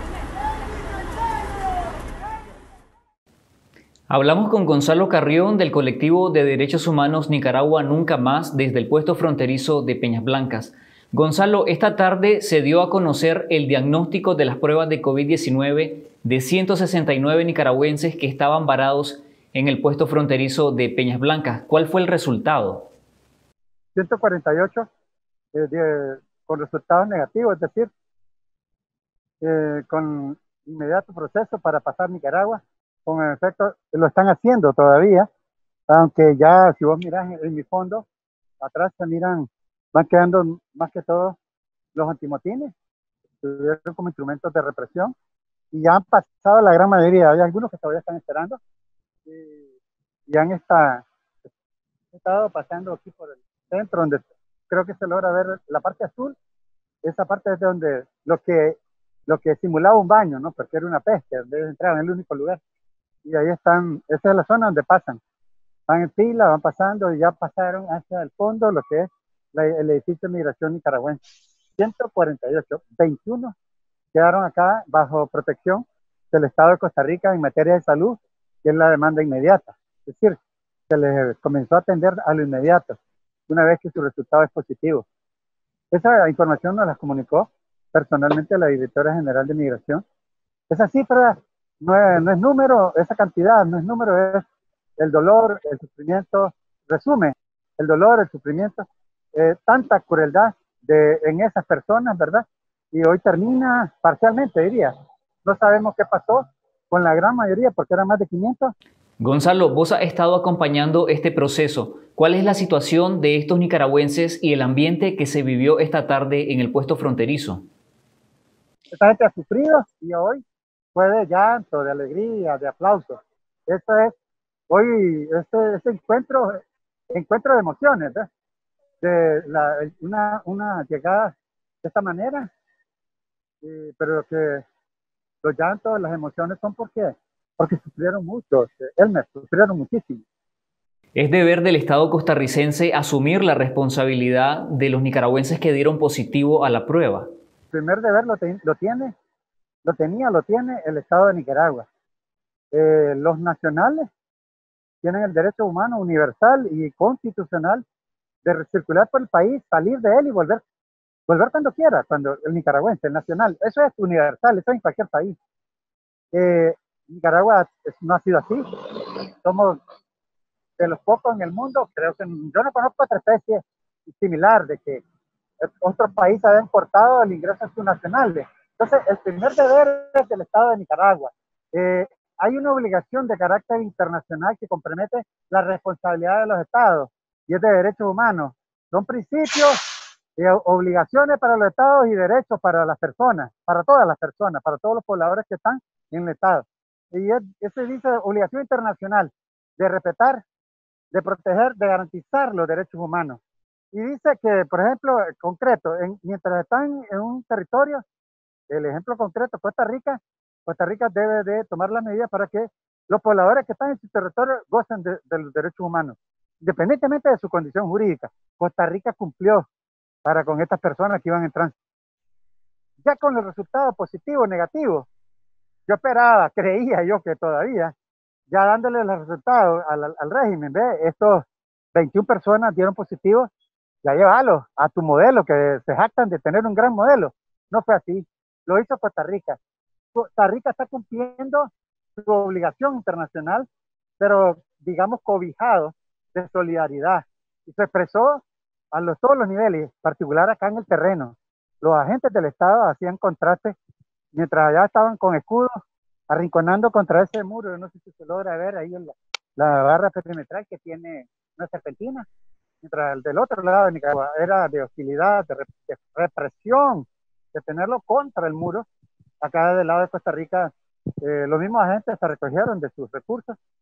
Hablamos con Gonzalo Carrión del colectivo de Derechos Humanos Nicaragua Nunca Más desde el puesto fronterizo de Peñas Blancas. Gonzalo, esta tarde se dio a conocer el diagnóstico de las pruebas de COVID diecinueve de ciento sesenta y nueve nicaragüenses que estaban varados en el puesto fronterizo de Peñas Blancas. ¿Cuál fue el resultado? ciento cuarenta y ocho eh, de, con resultados negativos, es decir, eh, con inmediato proceso para pasar Nicaragua. Con efecto, lo están haciendo todavía, aunque ya si vos mirás en, en mi fondo, atrás se miran, van quedando más que todo los antimotines, estuvieron como instrumentos de represión, y ya han pasado la gran mayoría, hay algunos que todavía están esperando, y, y han está, estado pasando aquí por el centro, donde creo que se logra ver la parte azul, esa parte es de donde lo que, lo que simulaba un baño, ¿no? Porque era una peste, donde entraban en el único lugar. Y ahí están, esa es la zona donde pasan. Van en fila, van pasando y ya pasaron hacia el fondo, lo que es la, el edificio de migración nicaragüense. ciento cuarenta y ocho, veintiuno quedaron acá bajo protección del Estado de Costa Rica en materia de salud, que es la demanda inmediata. Es decir, se les comenzó a atender a lo inmediato, una vez que su resultado es positivo. Esa información nos la comunicó personalmente la directora general de migración. Esa cifra No es, no es número, esa cantidad no es número, es el dolor, el sufrimiento, resume el dolor, el sufrimiento, eh, tanta crueldad de, en esas personas, ¿verdad? Y hoy termina parcialmente, diría. No sabemos qué pasó con la gran mayoría, porque eran más de quinientos. Gonzalo, vos has estado acompañando este proceso. ¿Cuál es la situación de estos nicaragüenses y el ambiente que se vivió esta tarde en el puesto fronterizo? Esta gente ha sufrido y hoy fue de llanto, de alegría, de aplausos. Esto es, hoy, este, este encuentro, encuentro de emociones, ¿eh? De la, una, una llegada de esta manera, eh, pero que los llantos, las emociones son porque, porque sufrieron mucho, Elmer, sufrieron muchísimo. Es deber del Estado costarricense asumir la responsabilidad de los nicaragüenses que dieron positivo a la prueba. El primer deber lo, te, lo tiene Lo tenía, lo tiene el Estado de Nicaragua. Eh, los nacionales tienen el derecho humano universal y constitucional de circular por el país, salir de él y volver, volver cuando quiera, cuando el nicaragüense, el nacional. Eso es universal, eso es en cualquier país. Eh, Nicaragua no ha sido así. Somos de los pocos en el mundo, creo que yo no conozco otra especie similar de que otros países hayan cortado el ingreso a sus nacionales. Entonces, el primer deber es del Estado de Nicaragua. Eh, hay una obligación de carácter internacional que compromete la responsabilidad de los Estados y es de derechos humanos. Son principios, eh, obligaciones para los Estados y derechos para las personas, para todas las personas, para todos los pobladores que están en el Estado. Y es, ese dice obligación internacional de respetar, de proteger, de garantizar los derechos humanos. Y dice que, por ejemplo, concreto, en, mientras están en un territorio, el ejemplo concreto, Costa Rica, Costa Rica debe de tomar las medidas para que los pobladores que están en su territorio gocen de, de los derechos humanos, independientemente de su condición jurídica. Costa Rica cumplió para con estas personas que iban en tránsito. Ya con los resultados positivos, negativos, yo esperaba, creía yo que todavía, ya dándole los resultados al, al régimen, ¿ve? Estos veintiuna personas dieron positivos, ya llévalos a tu modelo, que se jactan de tener un gran modelo. No fue así. Lo hizo Costa Rica. Costa Rica está cumpliendo su obligación internacional, pero digamos cobijado de solidaridad. Y se expresó a los, todos los niveles, en particular acá en el terreno. Los agentes del Estado hacían contraste, mientras allá estaban con escudos, arrinconando contra ese muro. No sé si se logra ver ahí en la, la barra perimetral que tiene una serpentina. Mientras el del otro lado de Nicaragua era de hostilidad, de, de represión, de tenerlo contra el muro. Acá del lado de Costa Rica, eh, los mismos agentes se recogieron de sus recursos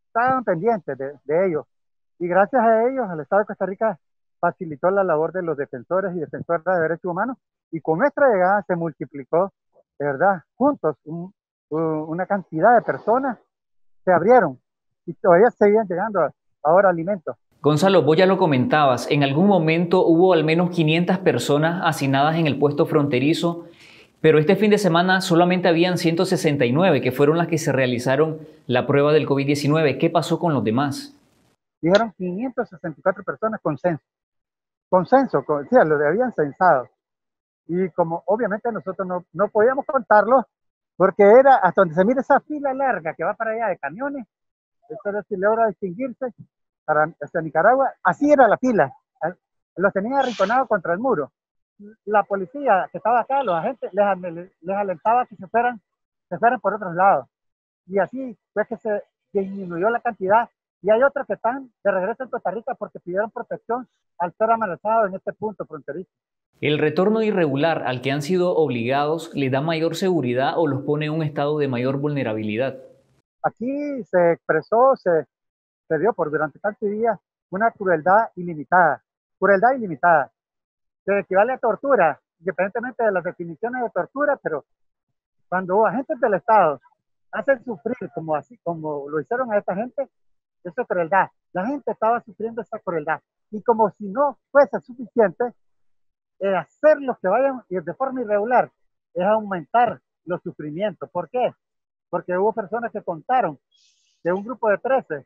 estaban pendientes de, de ellos. Y gracias a ellos, el Estado de Costa Rica facilitó la labor de los defensores y defensoras de derechos humanos, y con nuestra llegada se multiplicó, de verdad, juntos, un, una cantidad de personas se abrieron y todavía seguían llegando ahora alimentos. Gonzalo, vos ya lo comentabas, en algún momento hubo al menos quinientas personas hacinadas en el puesto fronterizo, pero este fin de semana solamente habían ciento sesenta y nueve, que fueron las que se realizaron la prueba del COVID diecinueve. ¿Qué pasó con los demás? Dijeron quinientas sesenta y cuatro personas con censo. Consenso, con, sí, lo habían censado. Y como obviamente nosotros no, no podíamos contarlo, porque era hasta donde se mira esa fila larga que va para allá de camiones, eso era si logra distinguirse para hacia Nicaragua, así era la fila, los tenían arrinconados contra el muro. La policía que estaba acá, los agentes, les, les alentaba que se fueran, se fueran por otros lados. Y así fue que se disminuyó la cantidad. Y hay otros que están de regreso en Costa Rica porque pidieron protección al ser amenazados en este punto fronterizo. ¿El retorno irregular al que han sido obligados les da mayor seguridad o los pone en un estado de mayor vulnerabilidad? Aquí se expresó, se, se dio por durante tantos días una crueldad ilimitada. Crueldad ilimitada. Que equivale a tortura, independientemente de las definiciones de tortura, pero cuando agentes del Estado hacen sufrir como, así, como lo hicieron a esta gente, eso es crueldad. La gente estaba sufriendo esa crueldad. Y como si no fuese suficiente, eh, hacer los que vayan de forma irregular es aumentar los sufrimientos. ¿Por qué? Porque hubo personas que contaron de un grupo de trece,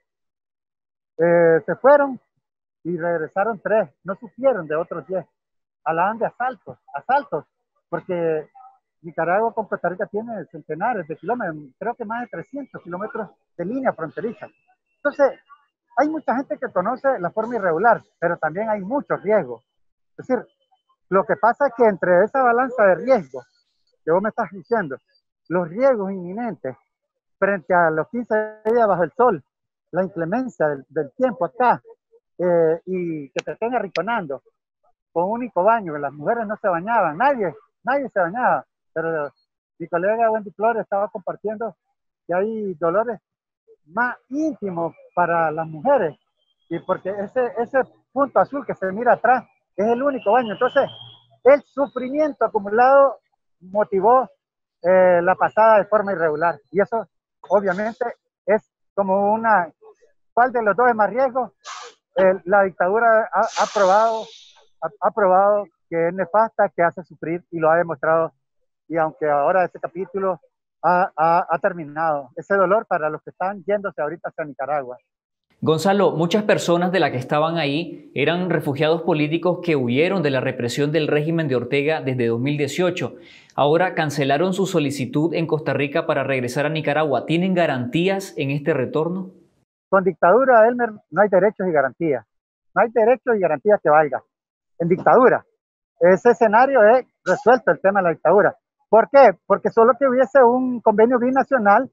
eh, se fueron y regresaron tres, no sufrieron de otros diez. Hablaban de asaltos, asaltos, porque Nicaragua con Costa Rica tiene centenares de kilómetros, creo que más de trescientos kilómetros de línea fronteriza. Entonces, hay mucha gente que conoce la forma irregular, pero también hay muchos riesgos. Es decir, lo que pasa es que entre esa balanza de riesgos que vos me estás diciendo, los riesgos inminentes frente a los quince días bajo el sol, la inclemencia del, del tiempo acá, eh, y que te estén arrinconando con un único baño, las mujeres no se bañaban, nadie, nadie se bañaba, pero mi colega Wendy Flores estaba compartiendo que hay dolores más íntimos para las mujeres, y porque ese, ese punto azul que se mira atrás es el único baño. Entonces, el sufrimiento acumulado motivó eh, la pasada de forma irregular, y eso obviamente es como una, ¿cuál de los dos es más riesgo? Eh, la dictadura ha, ha probado ha, ha probado que es nefasta, que hace sufrir, y lo ha demostrado, y aunque ahora este capítulo ha, ha, ha terminado, ese dolor para los que están yéndose ahorita hacia Nicaragua. Gonzalo, muchas personas de las que estaban ahí eran refugiados políticos que huyeron de la represión del régimen de Ortega desde dos mil dieciocho. Ahora cancelaron su solicitud en Costa Rica para regresar a Nicaragua. ¿Tienen garantías en este retorno? Con dictadura, Elmer, no hay derechos y garantías. No hay derechos y garantías que valga. En dictadura, ese escenario es resuelto el tema de la dictadura. ¿Por qué? Porque solo que hubiese un convenio binacional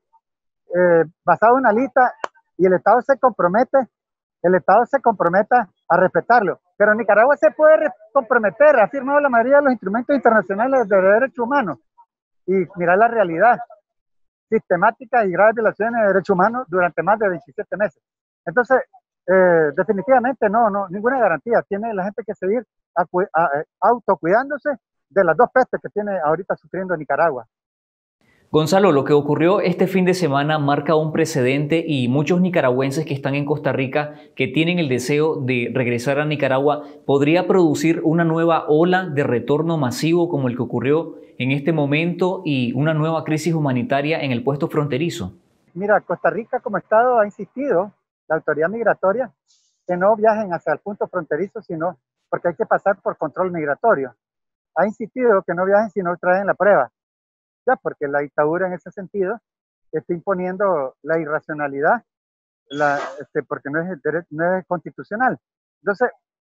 eh, basado en una lista y el Estado se compromete, el Estado se comprometa a respetarlo. Pero Nicaragua se puede comprometer, ha firmado la mayoría de los instrumentos internacionales de derechos humanos. Y mirar la realidad, sistemáticas y graves violaciones de derechos humanos durante más de veintisiete meses. Entonces, eh, definitivamente no, no, ninguna garantía. Tiene la gente que seguir a, a, a, autocuidándose de las dos pestes que tiene ahorita sufriendo Nicaragua. Gonzalo, lo que ocurrió este fin de semana marca un precedente y muchos nicaragüenses que están en Costa Rica, que tienen el deseo de regresar a Nicaragua, podría producir una nueva ola de retorno masivo como el que ocurrió en este momento y una nueva crisis humanitaria en el puesto fronterizo. Mira, Costa Rica como Estado ha insistido, la autoridad migratoria, que no viajen hacia el punto fronterizo, sino porque hay que pasar por control migratorio. Ha insistido que no viajen si no traen la prueba. Ya, porque la dictadura en ese sentido está imponiendo la irracionalidad, la, este, porque no es, no es constitucional. Entonces,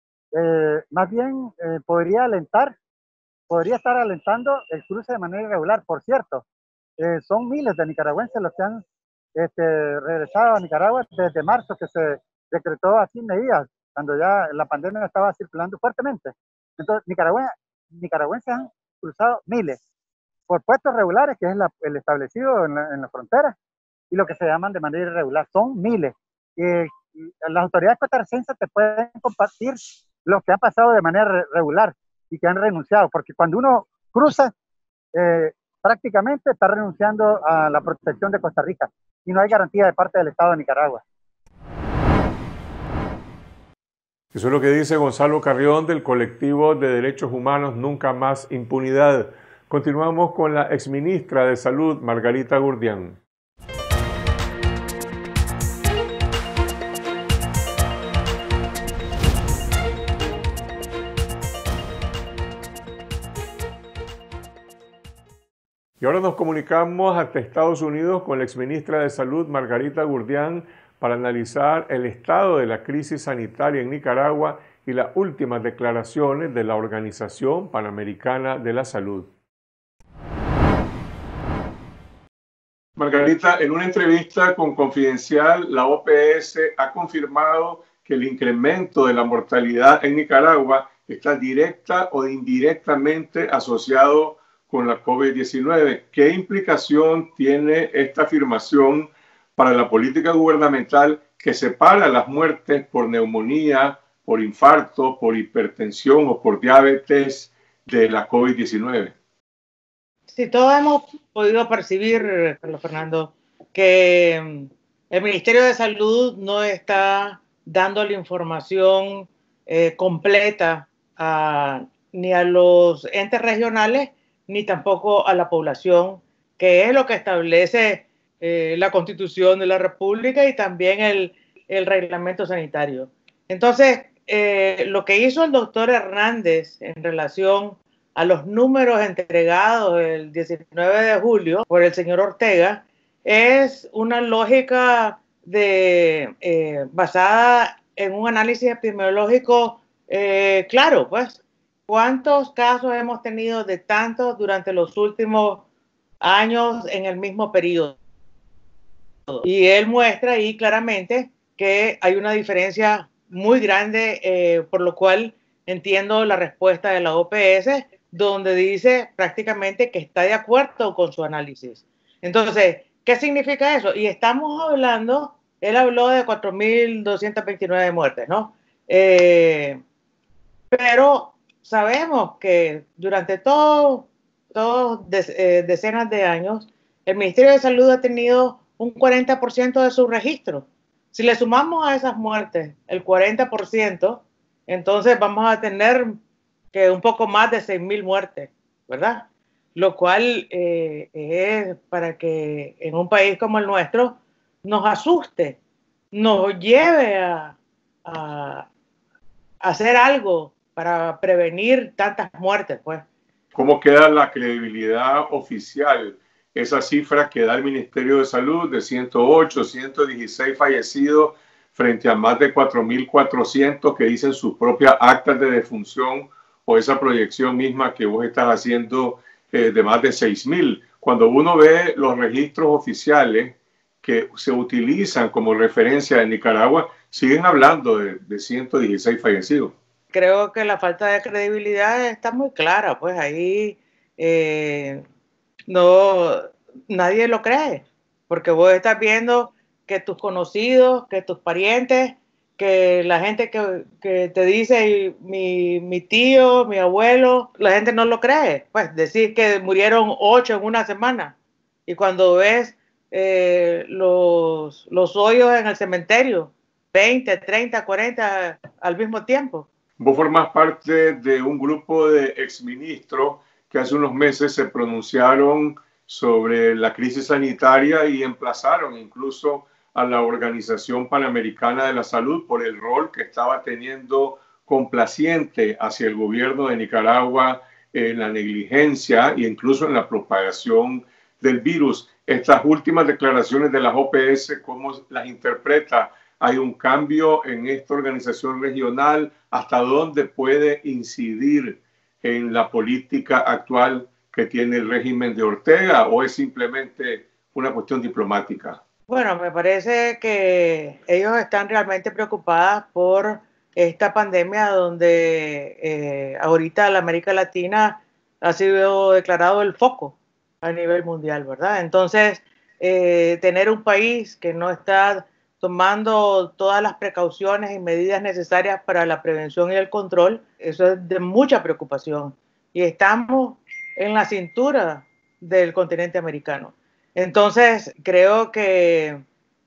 eh, más bien eh, podría alentar, podría estar alentando el cruce de manera irregular. Por cierto, eh, son miles de nicaragüenses los que han este, regresado a Nicaragua desde marzo, que se decretó así medidas, cuando ya la pandemia estaba circulando fuertemente. Entonces, nicaragüenses, nicaragüenses han cruzado miles por puestos regulares, que es la, el establecido en la, en la frontera, y lo que se llaman de manera irregular, son miles. eh, las autoridades costarricenses te pueden compartir los que han pasado de manera re regular y que han renunciado, porque cuando uno cruza, eh, prácticamente está renunciando a la protección de Costa Rica y no hay garantía de parte del Estado de Nicaragua. Eso es lo que dice Gonzalo Carrión del colectivo de derechos humanos Nunca Más Impunidad. Continuamos con la exministra de Salud, Margarita Gurdián. Y ahora nos comunicamos hasta Estados Unidos con la exministra de Salud, Margarita Gurdián, para analizar el estado de la crisis sanitaria en Nicaragua y las últimas declaraciones de la Organización Panamericana de la Salud. Margarita, en una entrevista con Confidencial, la O P S ha confirmado que el incremento de la mortalidad en Nicaragua está directa o indirectamente asociado con la COVID diecinueve. ¿Qué implicación tiene esta afirmación para la política gubernamental que separa las muertes por neumonía, por infarto, por hipertensión o por diabetes de la COVID diecinueve? Sí, todos hemos podido percibir, Carlos Fernando, que el Ministerio de Salud no está dando la información eh, completa a, ni a los entes regionales ni tampoco a la población, que es lo que establece eh, la Constitución de la República y también el, el reglamento sanitario. Entonces, eh, lo que hizo el doctor Hernández en relación a los números entregados el diecinueve de julio por el señor Ortega es una lógica de, eh, basada en un análisis epidemiológico eh, claro, pues. ¿Cuántos casos hemos tenido de tantos durante los últimos años en el mismo periodo? Y él muestra ahí claramente que hay una diferencia muy grande, eh, por lo cual entiendo la respuesta de la O P S, donde dice prácticamente que está de acuerdo con su análisis. Entonces, ¿qué significa eso? Y estamos hablando, él habló de cuatro mil doscientas veintinueve muertes, ¿no? Eh, pero sabemos que durante todo, todos eh, decenas de años, el Ministerio de Salud ha tenido un cuarenta por ciento de su registro. Si le sumamos a esas muertes el cuarenta por ciento, entonces vamos a tener que un poco más de seis mil muertes, ¿verdad? Lo cual eh, es para que en un país como el nuestro nos asuste, nos lleve a, a, a hacer algo para prevenir tantas muertes, pues. ¿Cómo queda la credibilidad oficial? Esa cifra que da el Ministerio de Salud de ciento ocho, ciento dieciséis fallecidos frente a más de cuatro mil cuatrocientos que dicen sus propias actas de defunción, o esa proyección misma que vos estás haciendo eh, de más de seis mil. Cuando uno ve los registros oficiales que se utilizan como referencia en Nicaragua, siguen hablando de, de ciento dieciséis fallecidos. Creo que la falta de credibilidad está muy clara, pues ahí eh, no, nadie lo cree, porque vos estás viendo que tus conocidos, que tus parientes, que la gente que, que te dice mi, mi tío, mi abuelo, la gente no lo cree. Pues decir que murieron ocho en una semana y cuando ves eh, los, los hoyos en el cementerio, veinte, treinta, cuarenta al mismo tiempo. Vos formás parte de un grupo de exministros que hace unos meses se pronunciaron sobre la crisis sanitaria y emplazaron incluso a la Organización Panamericana de la Salud por el rol que estaba teniendo complaciente hacia el gobierno de Nicaragua en la negligencia e incluso en la propagación del virus. Estas últimas declaraciones de las O P S, ¿cómo las interpreta? ¿Hay un cambio en esta organización regional? ¿Hasta dónde puede incidir en la política actual que tiene el régimen de Ortega, o es simplemente una cuestión diplomática? Bueno, me parece que ellos están realmente preocupados por esta pandemia donde eh, ahorita la América Latina ha sido declarado el foco a nivel mundial, ¿verdad? Entonces, eh, tener un país que no está tomando todas las precauciones y medidas necesarias para la prevención y el control. Eso es de mucha preocupación. Y estamos en la cintura del continente americano. Entonces, creo que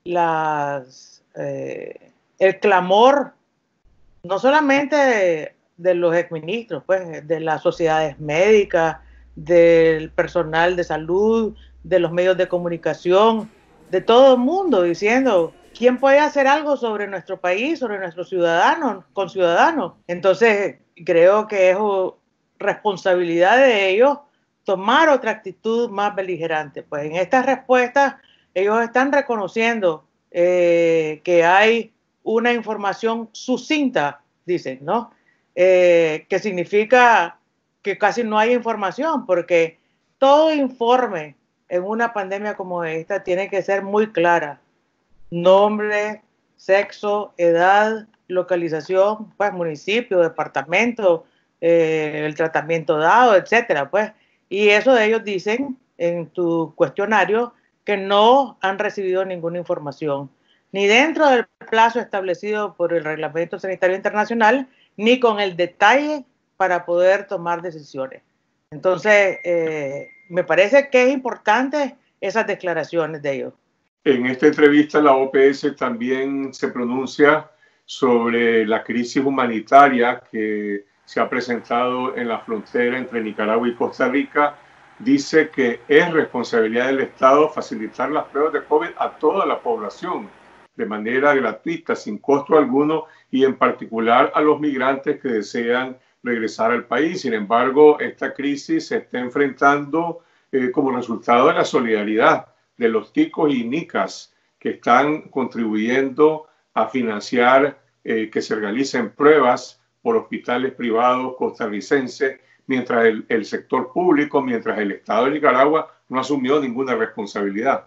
las, eh, el clamor, no solamente de, de los exministros, pues, de las sociedades médicas, del personal de salud, de los medios de comunicación, de todo el mundo, diciendo quién puede hacer algo sobre nuestro país, sobre nuestros ciudadanos, conciudadanos. Entonces, creo que es responsabilidad de ellos tomar otra actitud más beligerante. Pues en estas respuestas ellos están reconociendo eh, que hay una información sucinta, dicen, ¿no? Eh, que significa que casi no hay información, porque todo informe en una pandemia como esta tiene que ser muy clara. Nombre, sexo, edad, localización, pues municipio, departamento, eh, el tratamiento dado, etcétera, pues. Y eso de ellos dicen en tu cuestionario que no han recibido ninguna información, ni dentro del plazo establecido por el Reglamento Sanitario Internacional, ni con el detalle para poder tomar decisiones. Entonces, eh, me parece que es importante esas declaraciones de ellos. En esta entrevista la O P S también se pronuncia sobre la crisis humanitaria que se ha presentado en la frontera entre Nicaragua y Costa Rica. Dice que es responsabilidad del Estado facilitar las pruebas de COVID a toda la población de manera gratuita, sin costo alguno, y en particular a los migrantes que desean regresar al país. Sin embargo, esta crisis se está enfrentando eh, como resultado de la solidaridad de los ticos y nicas que están contribuyendo a financiar eh, que se realicen pruebas por hospitales privados costarricenses, mientras el, el sector público, mientras el Estado de Nicaragua no asumió ninguna responsabilidad.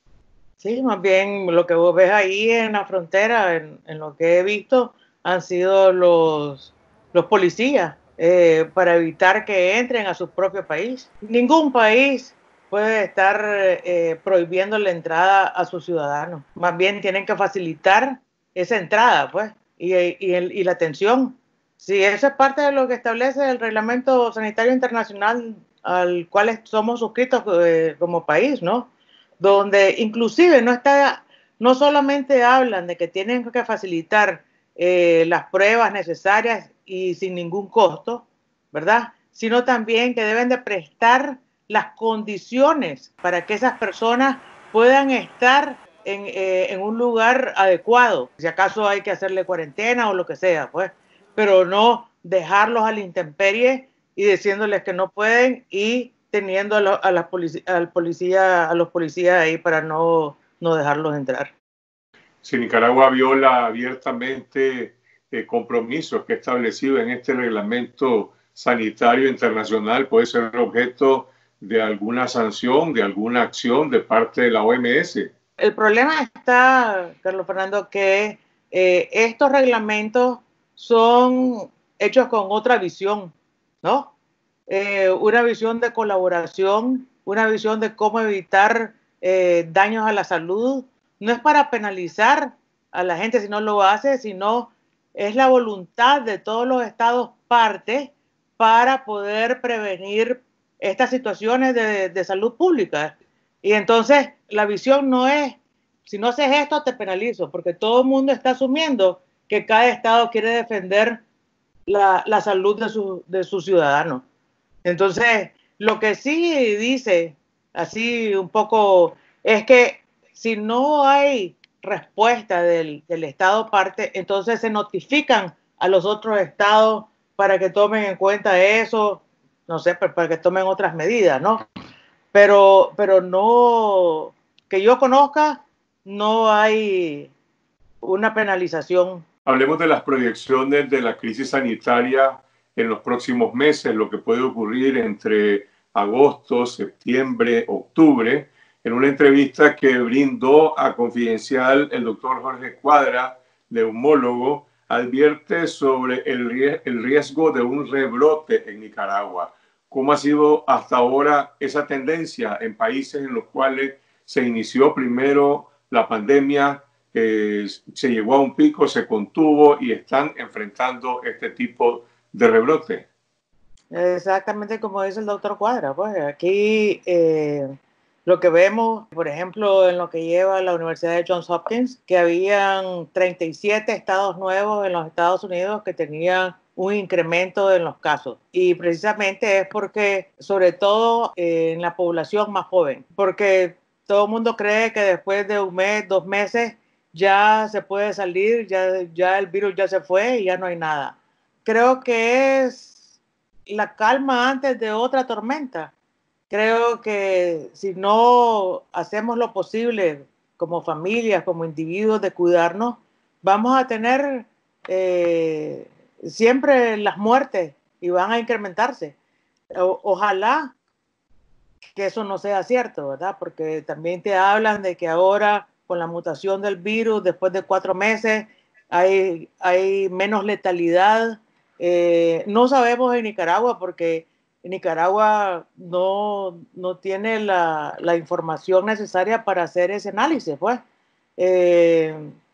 Sí, más bien lo que vos ves ahí en la frontera, en, en lo que he visto, han sido los, los policías eh, para evitar que entren a su propio país. Ningún país puede estar eh, prohibiendo la entrada a sus ciudadanos. Más bien tienen que facilitar esa entrada, pues, y, y, el, y la atención. Sí, eso es parte de lo que establece el Reglamento Sanitario Internacional al cual somos suscritos eh, como país, ¿no? Donde inclusive no está, no solamente hablan de que tienen que facilitar eh, las pruebas necesarias y sin ningún costo, ¿verdad? Sino también que deben de prestar las condiciones para que esas personas puedan estar en, eh, en un lugar adecuado. Si acaso hay que hacerle cuarentena o lo que sea, pues, pero no dejarlos a la intemperie y diciéndoles que no pueden y teniendo a, lo, a, la polic al policía, a los policías ahí para no, no dejarlos entrar. Si Nicaragua viola abiertamente eh, compromisos que ha establecido en este reglamento sanitario internacional, puede ser objeto de alguna sanción, de alguna acción de parte de la O M S. El problema está, Carlos Fernando, que eh, estos reglamentos son hechos con otra visión, ¿no? Eh, una visión de colaboración, una visión de cómo evitar eh, daños a la salud. No es para penalizar a la gente si no lo hace, sino es la voluntad de todos los estados parte para poder prevenir estas situaciones de, de salud pública. Y entonces la visión no es, si no haces esto te penalizo, porque todo el mundo está asumiendo que cada estado quiere defender la, la salud de, su, de sus ciudadanos. Entonces, lo que sí dice, así un poco, es que si no hay respuesta del, del estado parte, entonces se notifican a los otros estados para que tomen en cuenta eso, no sé, para que tomen otras medidas, ¿no? Pero, pero no, que yo conozca, no hay una penalización. Hablemos de las proyecciones de la crisis sanitaria en los próximos meses, lo que puede ocurrir entre agosto, septiembre, octubre. En una entrevista que brindó a Confidencial el doctor Jorge Cuadra, neumólogo, advierte sobre el, el riesgo de un rebrote en Nicaragua. ¿Cómo ha sido hasta ahora esa tendencia en países en los cuales se inició primero la pandemia eh, se llegó a un pico, se contuvo y están enfrentando este tipo de rebrote. Exactamente como dice el doctor Cuadra. Pues aquí eh, lo que vemos, por ejemplo, en lo que lleva la Universidad de Johns Hopkins, que habían treinta y siete estados nuevos en los Estados Unidos que tenían un incremento en los casos. Y precisamente es porque, sobre todo eh, en la población más joven, porque todo el mundo cree que después de un mes, dos meses, ya se puede salir, ya, ya el virus ya se fue y ya no hay nada. Creo que es la calma antes de otra tormenta. Creo que si no hacemos lo posible como familias, como individuos de cuidarnos, vamos a tener eh, siempre las muertes y van a incrementarse. O, ojalá que eso no sea cierto, ¿verdad? Porque también te hablan de que ahora con la mutación del virus, después de cuatro meses, hay, hay menos letalidad. Eh, no sabemos en Nicaragua porque Nicaragua no, no tiene la, la información necesaria para hacer ese análisis, pues. Eh,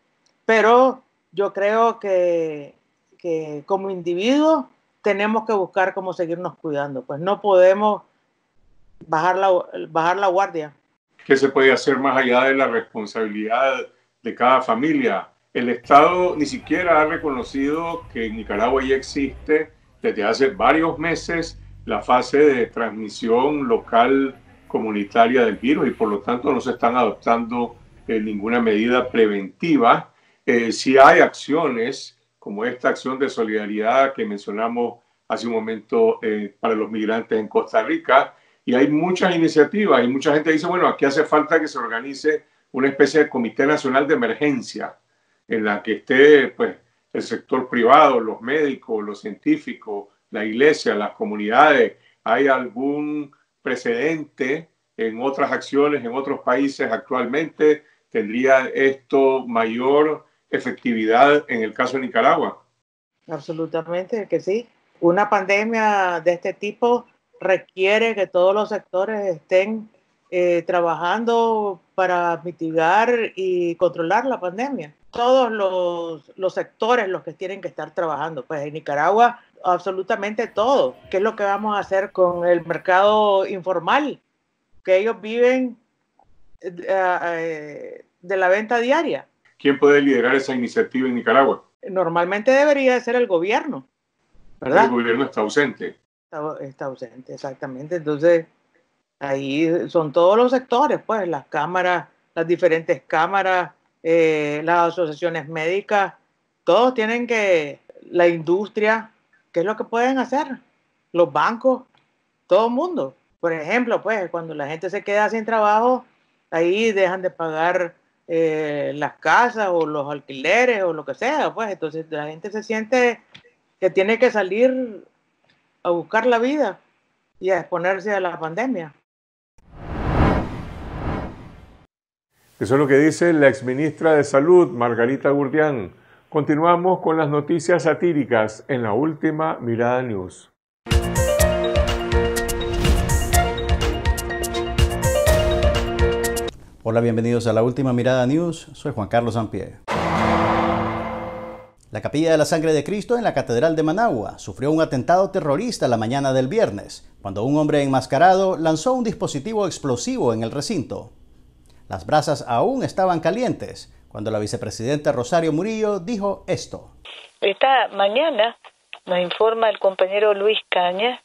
pero yo creo que, que como individuos tenemos que buscar cómo seguirnos cuidando, pues no podemos bajar la, bajar la guardia. ¿Qué se puede hacer más allá de la responsabilidad de cada familia? El Estado ni siquiera ha reconocido que en Nicaragua ya existe desde hace varios meses la fase de transmisión local comunitaria del virus y por lo tanto no se están adoptando eh, ninguna medida preventiva. Eh, si hay acciones como esta acción de solidaridad que mencionamos hace un momento eh, para los migrantes en Costa Rica, y hay muchas iniciativas y mucha gente dice, bueno, aquí hace falta que se organice una especie de comité nacional de emergencia en la que esté pues, el sector privado, los médicos, los científicos, la iglesia, las comunidades. ¿Hay algún precedente en otras acciones en otros países actualmente? ¿Tendría esto mayor efectividad en el caso de Nicaragua? Absolutamente que sí. Una pandemia de este tipo requiere que todos los sectores estén eh, trabajando para mitigar y controlar la pandemia. Todos los, los sectores los que tienen que estar trabajando. Pues en Nicaragua absolutamente todo. ¿Qué es lo que vamos a hacer con el mercado informal? Que ellos viven eh, eh, de la venta diaria. ¿Quién puede liderar esa iniciativa en Nicaragua? Normalmente debería ser el gobierno, ¿verdad? El gobierno está ausente. Está, está ausente, exactamente. Entonces, ahí son todos los sectores, pues, las cámaras, las diferentes cámaras, eh, las asociaciones médicas, todos tienen que, la industria, ¿qué es lo que pueden hacer? Los bancos, todo el mundo. Por ejemplo, pues, cuando la gente se queda sin trabajo, ahí dejan de pagar eh, las casas o los alquileres o lo que sea, pues, entonces la gente se siente que tiene que salir a buscar la vida y a exponerse a la pandemia. Eso es lo que dice la exministra de Salud, Margarita Gurdián. Continuamos con las noticias satíricas en la última Mirada News. Hola, bienvenidos a la última Mirada News. Soy Juan Carlos Sampié. La Capilla de la Sangre de Cristo en la Catedral de Managua sufrió un atentado terrorista la mañana del viernes, cuando un hombre enmascarado lanzó un dispositivo explosivo en el recinto. Las brasas aún estaban calientes cuando la vicepresidenta Rosario Murillo dijo esto. Esta mañana nos informa el compañero Luis Cañas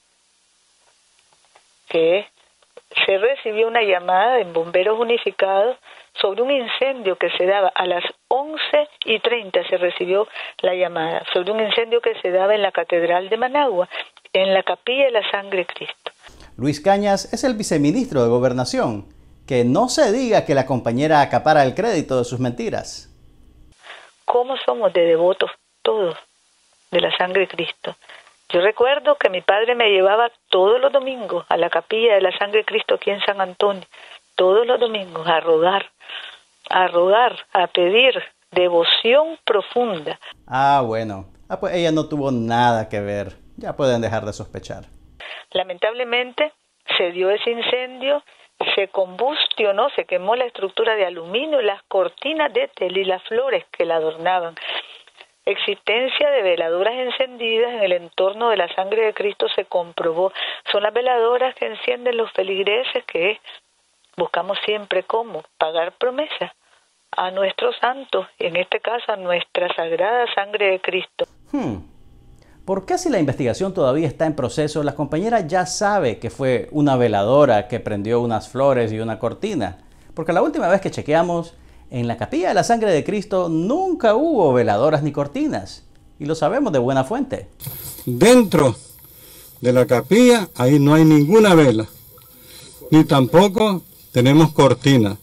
que se recibió una llamada en Bomberos Unificados sobre un incendio que se daba a las once y treinta, se recibió la llamada sobre un incendio que se daba en la Catedral de Managua, en la Capilla de la Sangre de Cristo. Luis Cañas es el viceministro de Gobernación. Que no se diga que la compañera acapara el crédito de sus mentiras. ¿Cómo somos de devotos todos de la sangre de Cristo? Yo recuerdo que mi padre me llevaba todos los domingos a la Capilla de la Sangre de Cristo aquí en San Antonio, todos los domingos a rogar, a rogar, a pedir devoción profunda. Ah, bueno. Ah, pues ella no tuvo nada que ver. Ya pueden dejar de sospechar. Lamentablemente se dio ese incendio se combustionó, se quemó la estructura de aluminio y las cortinas de tela y las flores que la adornaban. Existencia de veladoras encendidas en el entorno de la sangre de Cristo se comprobó. Son las veladoras que encienden los feligreses que buscamos siempre cómo pagar promesas a nuestros santos, en este caso a nuestra sagrada sangre de Cristo. Hmm. ¿Por qué si la investigación todavía está en proceso, la compañera ya sabe que fue una veladora que prendió unas flores y una cortina? Porque la última vez que chequeamos, en la capilla de la sangre de Cristo nunca hubo veladoras ni cortinas. Y lo sabemos de buena fuente. Dentro de la capilla, ahí no hay ninguna vela. Ni tampoco tenemos cortina.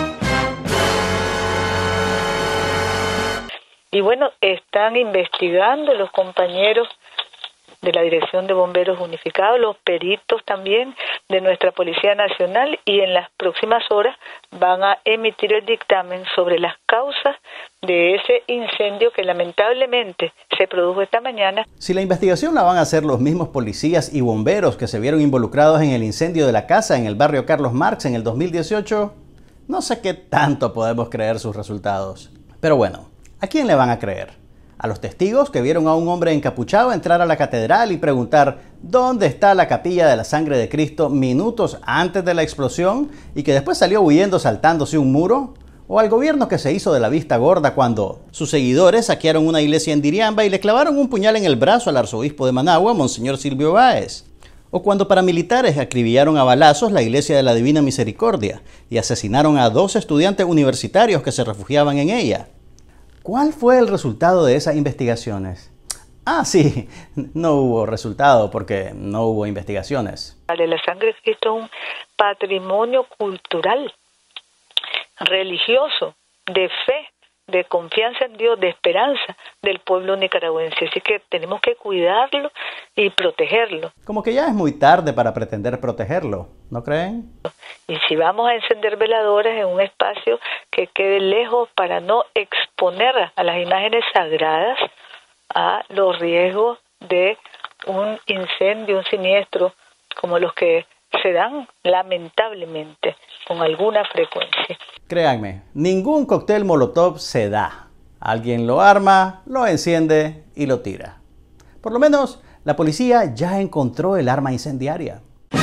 Y bueno, están investigando los compañeros de la Dirección de Bomberos Unificados, los peritos también de nuestra Policía Nacional, y en las próximas horas van a emitir el dictamen sobre las causas de ese incendio que lamentablemente se produjo esta mañana. Si la investigación la van a hacer los mismos policías y bomberos que se vieron involucrados en el incendio de la casa en el barrio Carlos Marx en el dos mil dieciocho, no sé qué tanto podemos creer sus resultados. Pero bueno, ¿a quién le van a creer? ¿A los testigos que vieron a un hombre encapuchado entrar a la catedral y preguntar dónde está la capilla de la sangre de Cristo minutos antes de la explosión y que después salió huyendo saltándose un muro? ¿O al gobierno que se hizo de la vista gorda cuando sus seguidores saquearon una iglesia en Diriamba y le clavaron un puñal en el brazo al arzobispo de Managua, Monseñor Silvio Báez? ¿O cuando paramilitares acribillaron a balazos la iglesia de la Divina Misericordia y asesinaron a dos estudiantes universitarios que se refugiaban en ella? ¿Cuál fue el resultado de esas investigaciones? Ah, sí, no hubo resultado porque no hubo investigaciones. La sangre de Cristo es un patrimonio cultural, religioso, de fe, de confianza en Dios, de esperanza del pueblo nicaragüense. Así que tenemos que cuidarlo y protegerlo. Como que ya es muy tarde para pretender protegerlo, ¿no creen? Y si vamos a encender veladoras en un espacio que quede lejos para no exponer a las imágenes sagradas a los riesgos de un incendio, un siniestro, como los que se dan lamentablemente con alguna frecuencia. Créanme, ningún cóctel molotov se da. Alguien lo arma, lo enciende y lo tira. Por lo menos, la policía ya encontró el arma incendiaria.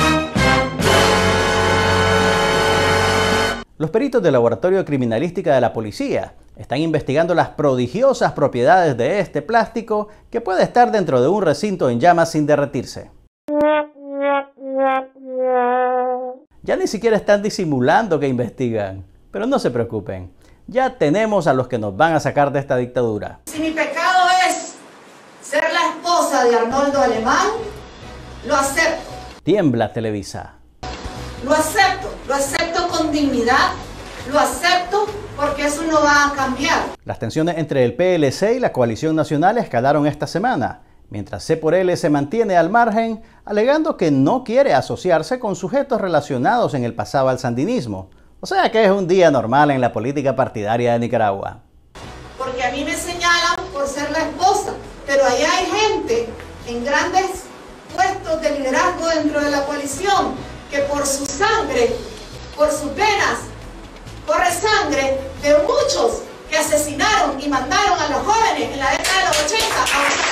Los peritos del Laboratorio de Criminalística de la Policía están investigando las prodigiosas propiedades de este plástico que puede estar dentro de un recinto en llamas sin derretirse. Ya ni siquiera están disimulando que investigan, pero no se preocupen, ya tenemos a los que nos van a sacar de esta dictadura. Si mi pecado es ser la esposa de Arnoldo Alemán, lo acepto. Tiembla Televisa. Lo acepto, lo acepto con dignidad, lo acepto porque eso no va a cambiar. Las tensiones entre el P L C y la Coalición Nacional escalaron esta semana, mientras C por L se mantiene al margen, alegando que no quiere asociarse con sujetos relacionados en el pasado al sandinismo. O sea que es un día normal en la política partidaria de Nicaragua. Porque a mí me señalan por ser la esposa, pero allá hay gente en grandes puestos de liderazgo dentro de la coalición que por su sangre, por sus venas, corre sangre de muchos que asesinaron y mandaron a los jóvenes en la década de los ochenta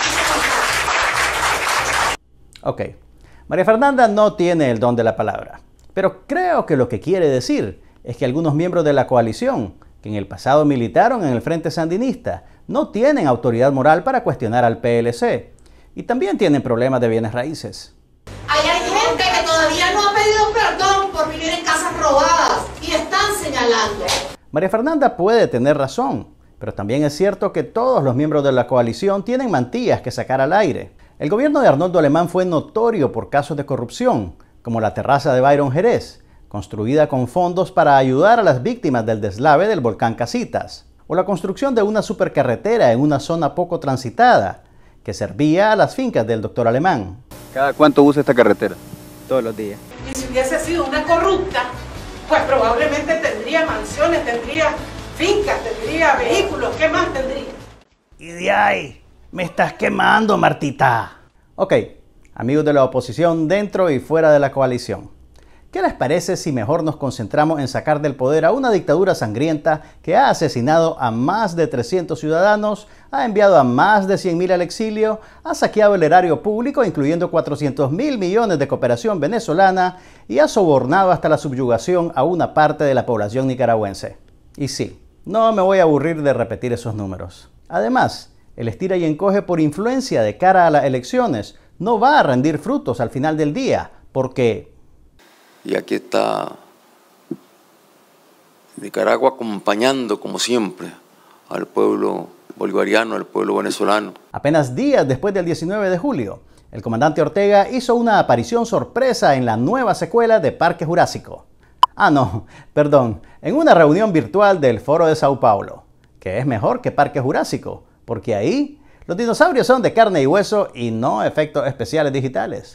a Ok, María Fernanda no tiene el don de la palabra, pero creo que lo que quiere decir es que algunos miembros de la coalición, que en el pasado militaron en el Frente Sandinista, no tienen autoridad moral para cuestionar al P L C y también tienen problemas de bienes raíces. Ahí hay gente que todavía no ha pedido perdón por vivir en casas robadas y están señalando. María Fernanda puede tener razón, pero también es cierto que todos los miembros de la coalición tienen mantillas que sacar al aire. El gobierno de Arnoldo Alemán fue notorio por casos de corrupción, como la terraza de Byron Jerez, construida con fondos para ayudar a las víctimas del deslave del volcán Casitas, o la construcción de una supercarretera en una zona poco transitada, que servía a las fincas del doctor Alemán. ¿Cada cuánto usa esta carretera? Todos los días. Y si hubiese sido una corrupta, pues probablemente tendría mansiones, tendría fincas, tendría vehículos, ¿qué más tendría? Y de ahí, me estás quemando, Martita. Ok, amigos de la oposición dentro y fuera de la coalición. ¿Qué les parece si mejor nos concentramos en sacar del poder a una dictadura sangrienta que ha asesinado a más de trescientos ciudadanos, ha enviado a más de cien mil al exilio, ha saqueado el erario público, incluyendo cuatrocientos mil millones de cooperación venezolana, y ha sobornado hasta la subyugación a una parte de la población nicaragüense? Y sí, no me voy a aburrir de repetir esos números. Además, el estira y encoge por influencia de cara a las elecciones no va a rendir frutos al final del día, porque... Y aquí está Nicaragua acompañando, como siempre, al pueblo bolivariano, al pueblo venezolano. Apenas días después del diecinueve de julio, el comandante Ortega hizo una aparición sorpresa en la nueva secuela de Parque Jurásico. Ah, no, perdón, en una reunión virtual del Foro de Sao Paulo, que es mejor que Parque Jurásico, porque ahí los dinosaurios son de carne y hueso y no efectos especiales digitales.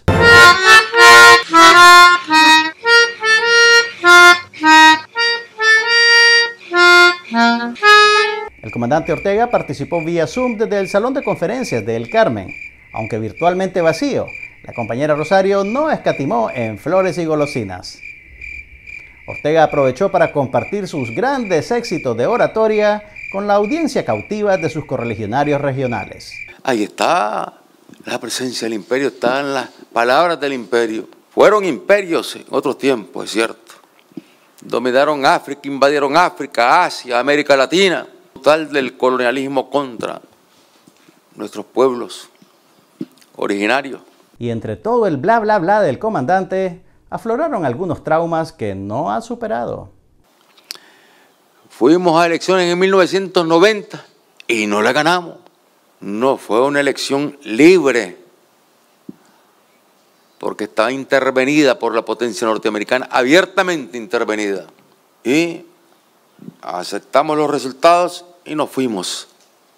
El comandante Ortega participó vía Zoom desde el Salón de Conferencias de El Carmen. Aunque virtualmente vacío, la compañera Rosario no escatimó en flores y golosinas. Ortega aprovechó para compartir sus grandes éxitos de oratoria con la audiencia cautiva de sus correligionarios regionales. Ahí está la presencia del imperio, están las palabras del imperio. Fueron imperios en otros tiempos, es cierto. Dominaron África, invadieron África, Asia, América Latina. Total del colonialismo contra nuestros pueblos originarios. Y entre todo el bla bla bla del comandante, afloraron algunos traumas que no ha superado. Fuimos a elecciones en mil novecientos noventa y no la ganamos. No fue una elección libre, porque estaba intervenida por la potencia norteamericana, abiertamente intervenida. Y aceptamos los resultados y nos fuimos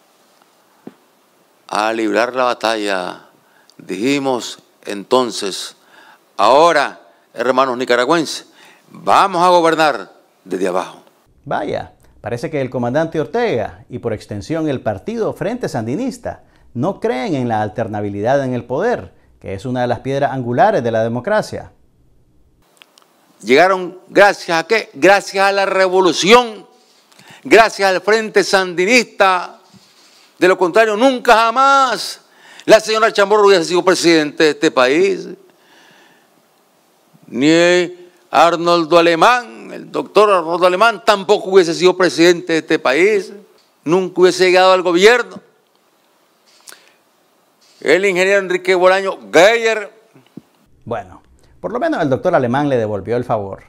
a librar la batalla. Dijimos entonces, ahora, hermanos nicaragüenses, vamos a gobernar desde abajo. Vaya, parece que el comandante Ortega, y por extensión el partido Frente Sandinista, no creen en la alternabilidad en el poder, que es una de las piedras angulares de la democracia. Llegaron gracias a qué? Gracias a la revolución, gracias al Frente Sandinista. De lo contrario, nunca jamás la señora Chamorro hubiese sido presidente de este país. Ni Arnoldo Alemán, el doctor Arnoldo Alemán, tampoco hubiese sido presidente de este país. Nunca hubiese llegado al gobierno. El ingeniero Enrique Bolaño Geyer. Bueno, por lo menos el doctor Alemán le devolvió el favor.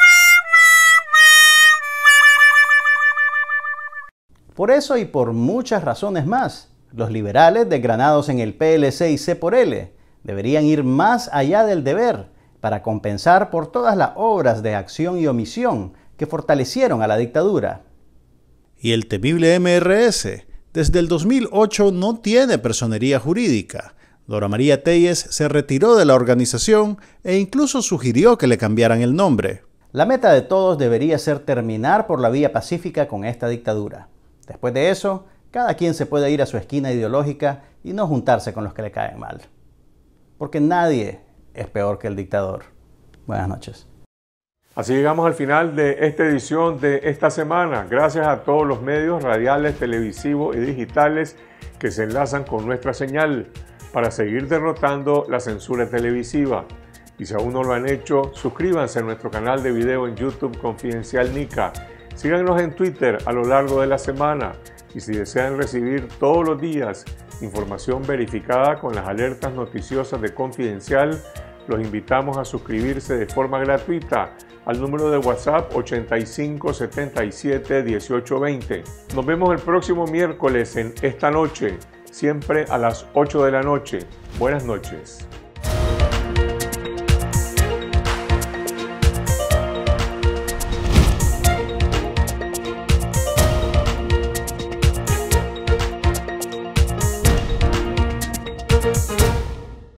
Por eso y por muchas razones más, los liberales desgranados en el P L C y C por L deberían ir más allá del deber para compensar por todas las obras de acción y omisión que fortalecieron a la dictadura. Y el temible M R S, desde el dos mil ocho no tiene personería jurídica. Dora María Telles se retiró de la organización e incluso sugirió que le cambiaran el nombre. La meta de todos debería ser terminar por la vía pacífica con esta dictadura. Después de eso, cada quien se puede ir a su esquina ideológica y no juntarse con los que le caen mal. Porque nadie es peor que el dictador. Buenas noches. Así llegamos al final de esta edición de esta semana. Gracias a todos los medios radiales, televisivos y digitales que se enlazan con nuestra señal para seguir derrotando la censura televisiva. Y si aún no lo han hecho, suscríbanse a nuestro canal de video en YouTube Confidencial Nica. Síganos en Twitter a lo largo de la semana. Y si desean recibir todos los días información verificada con las alertas noticiosas de Confidencial, los invitamos a suscribirse de forma gratuita al número de WhatsApp ochenta y cinco setenta y siete dieciocho veinte. Nos vemos el próximo miércoles en Esta Noche, siempre a las ocho de la noche. Buenas noches.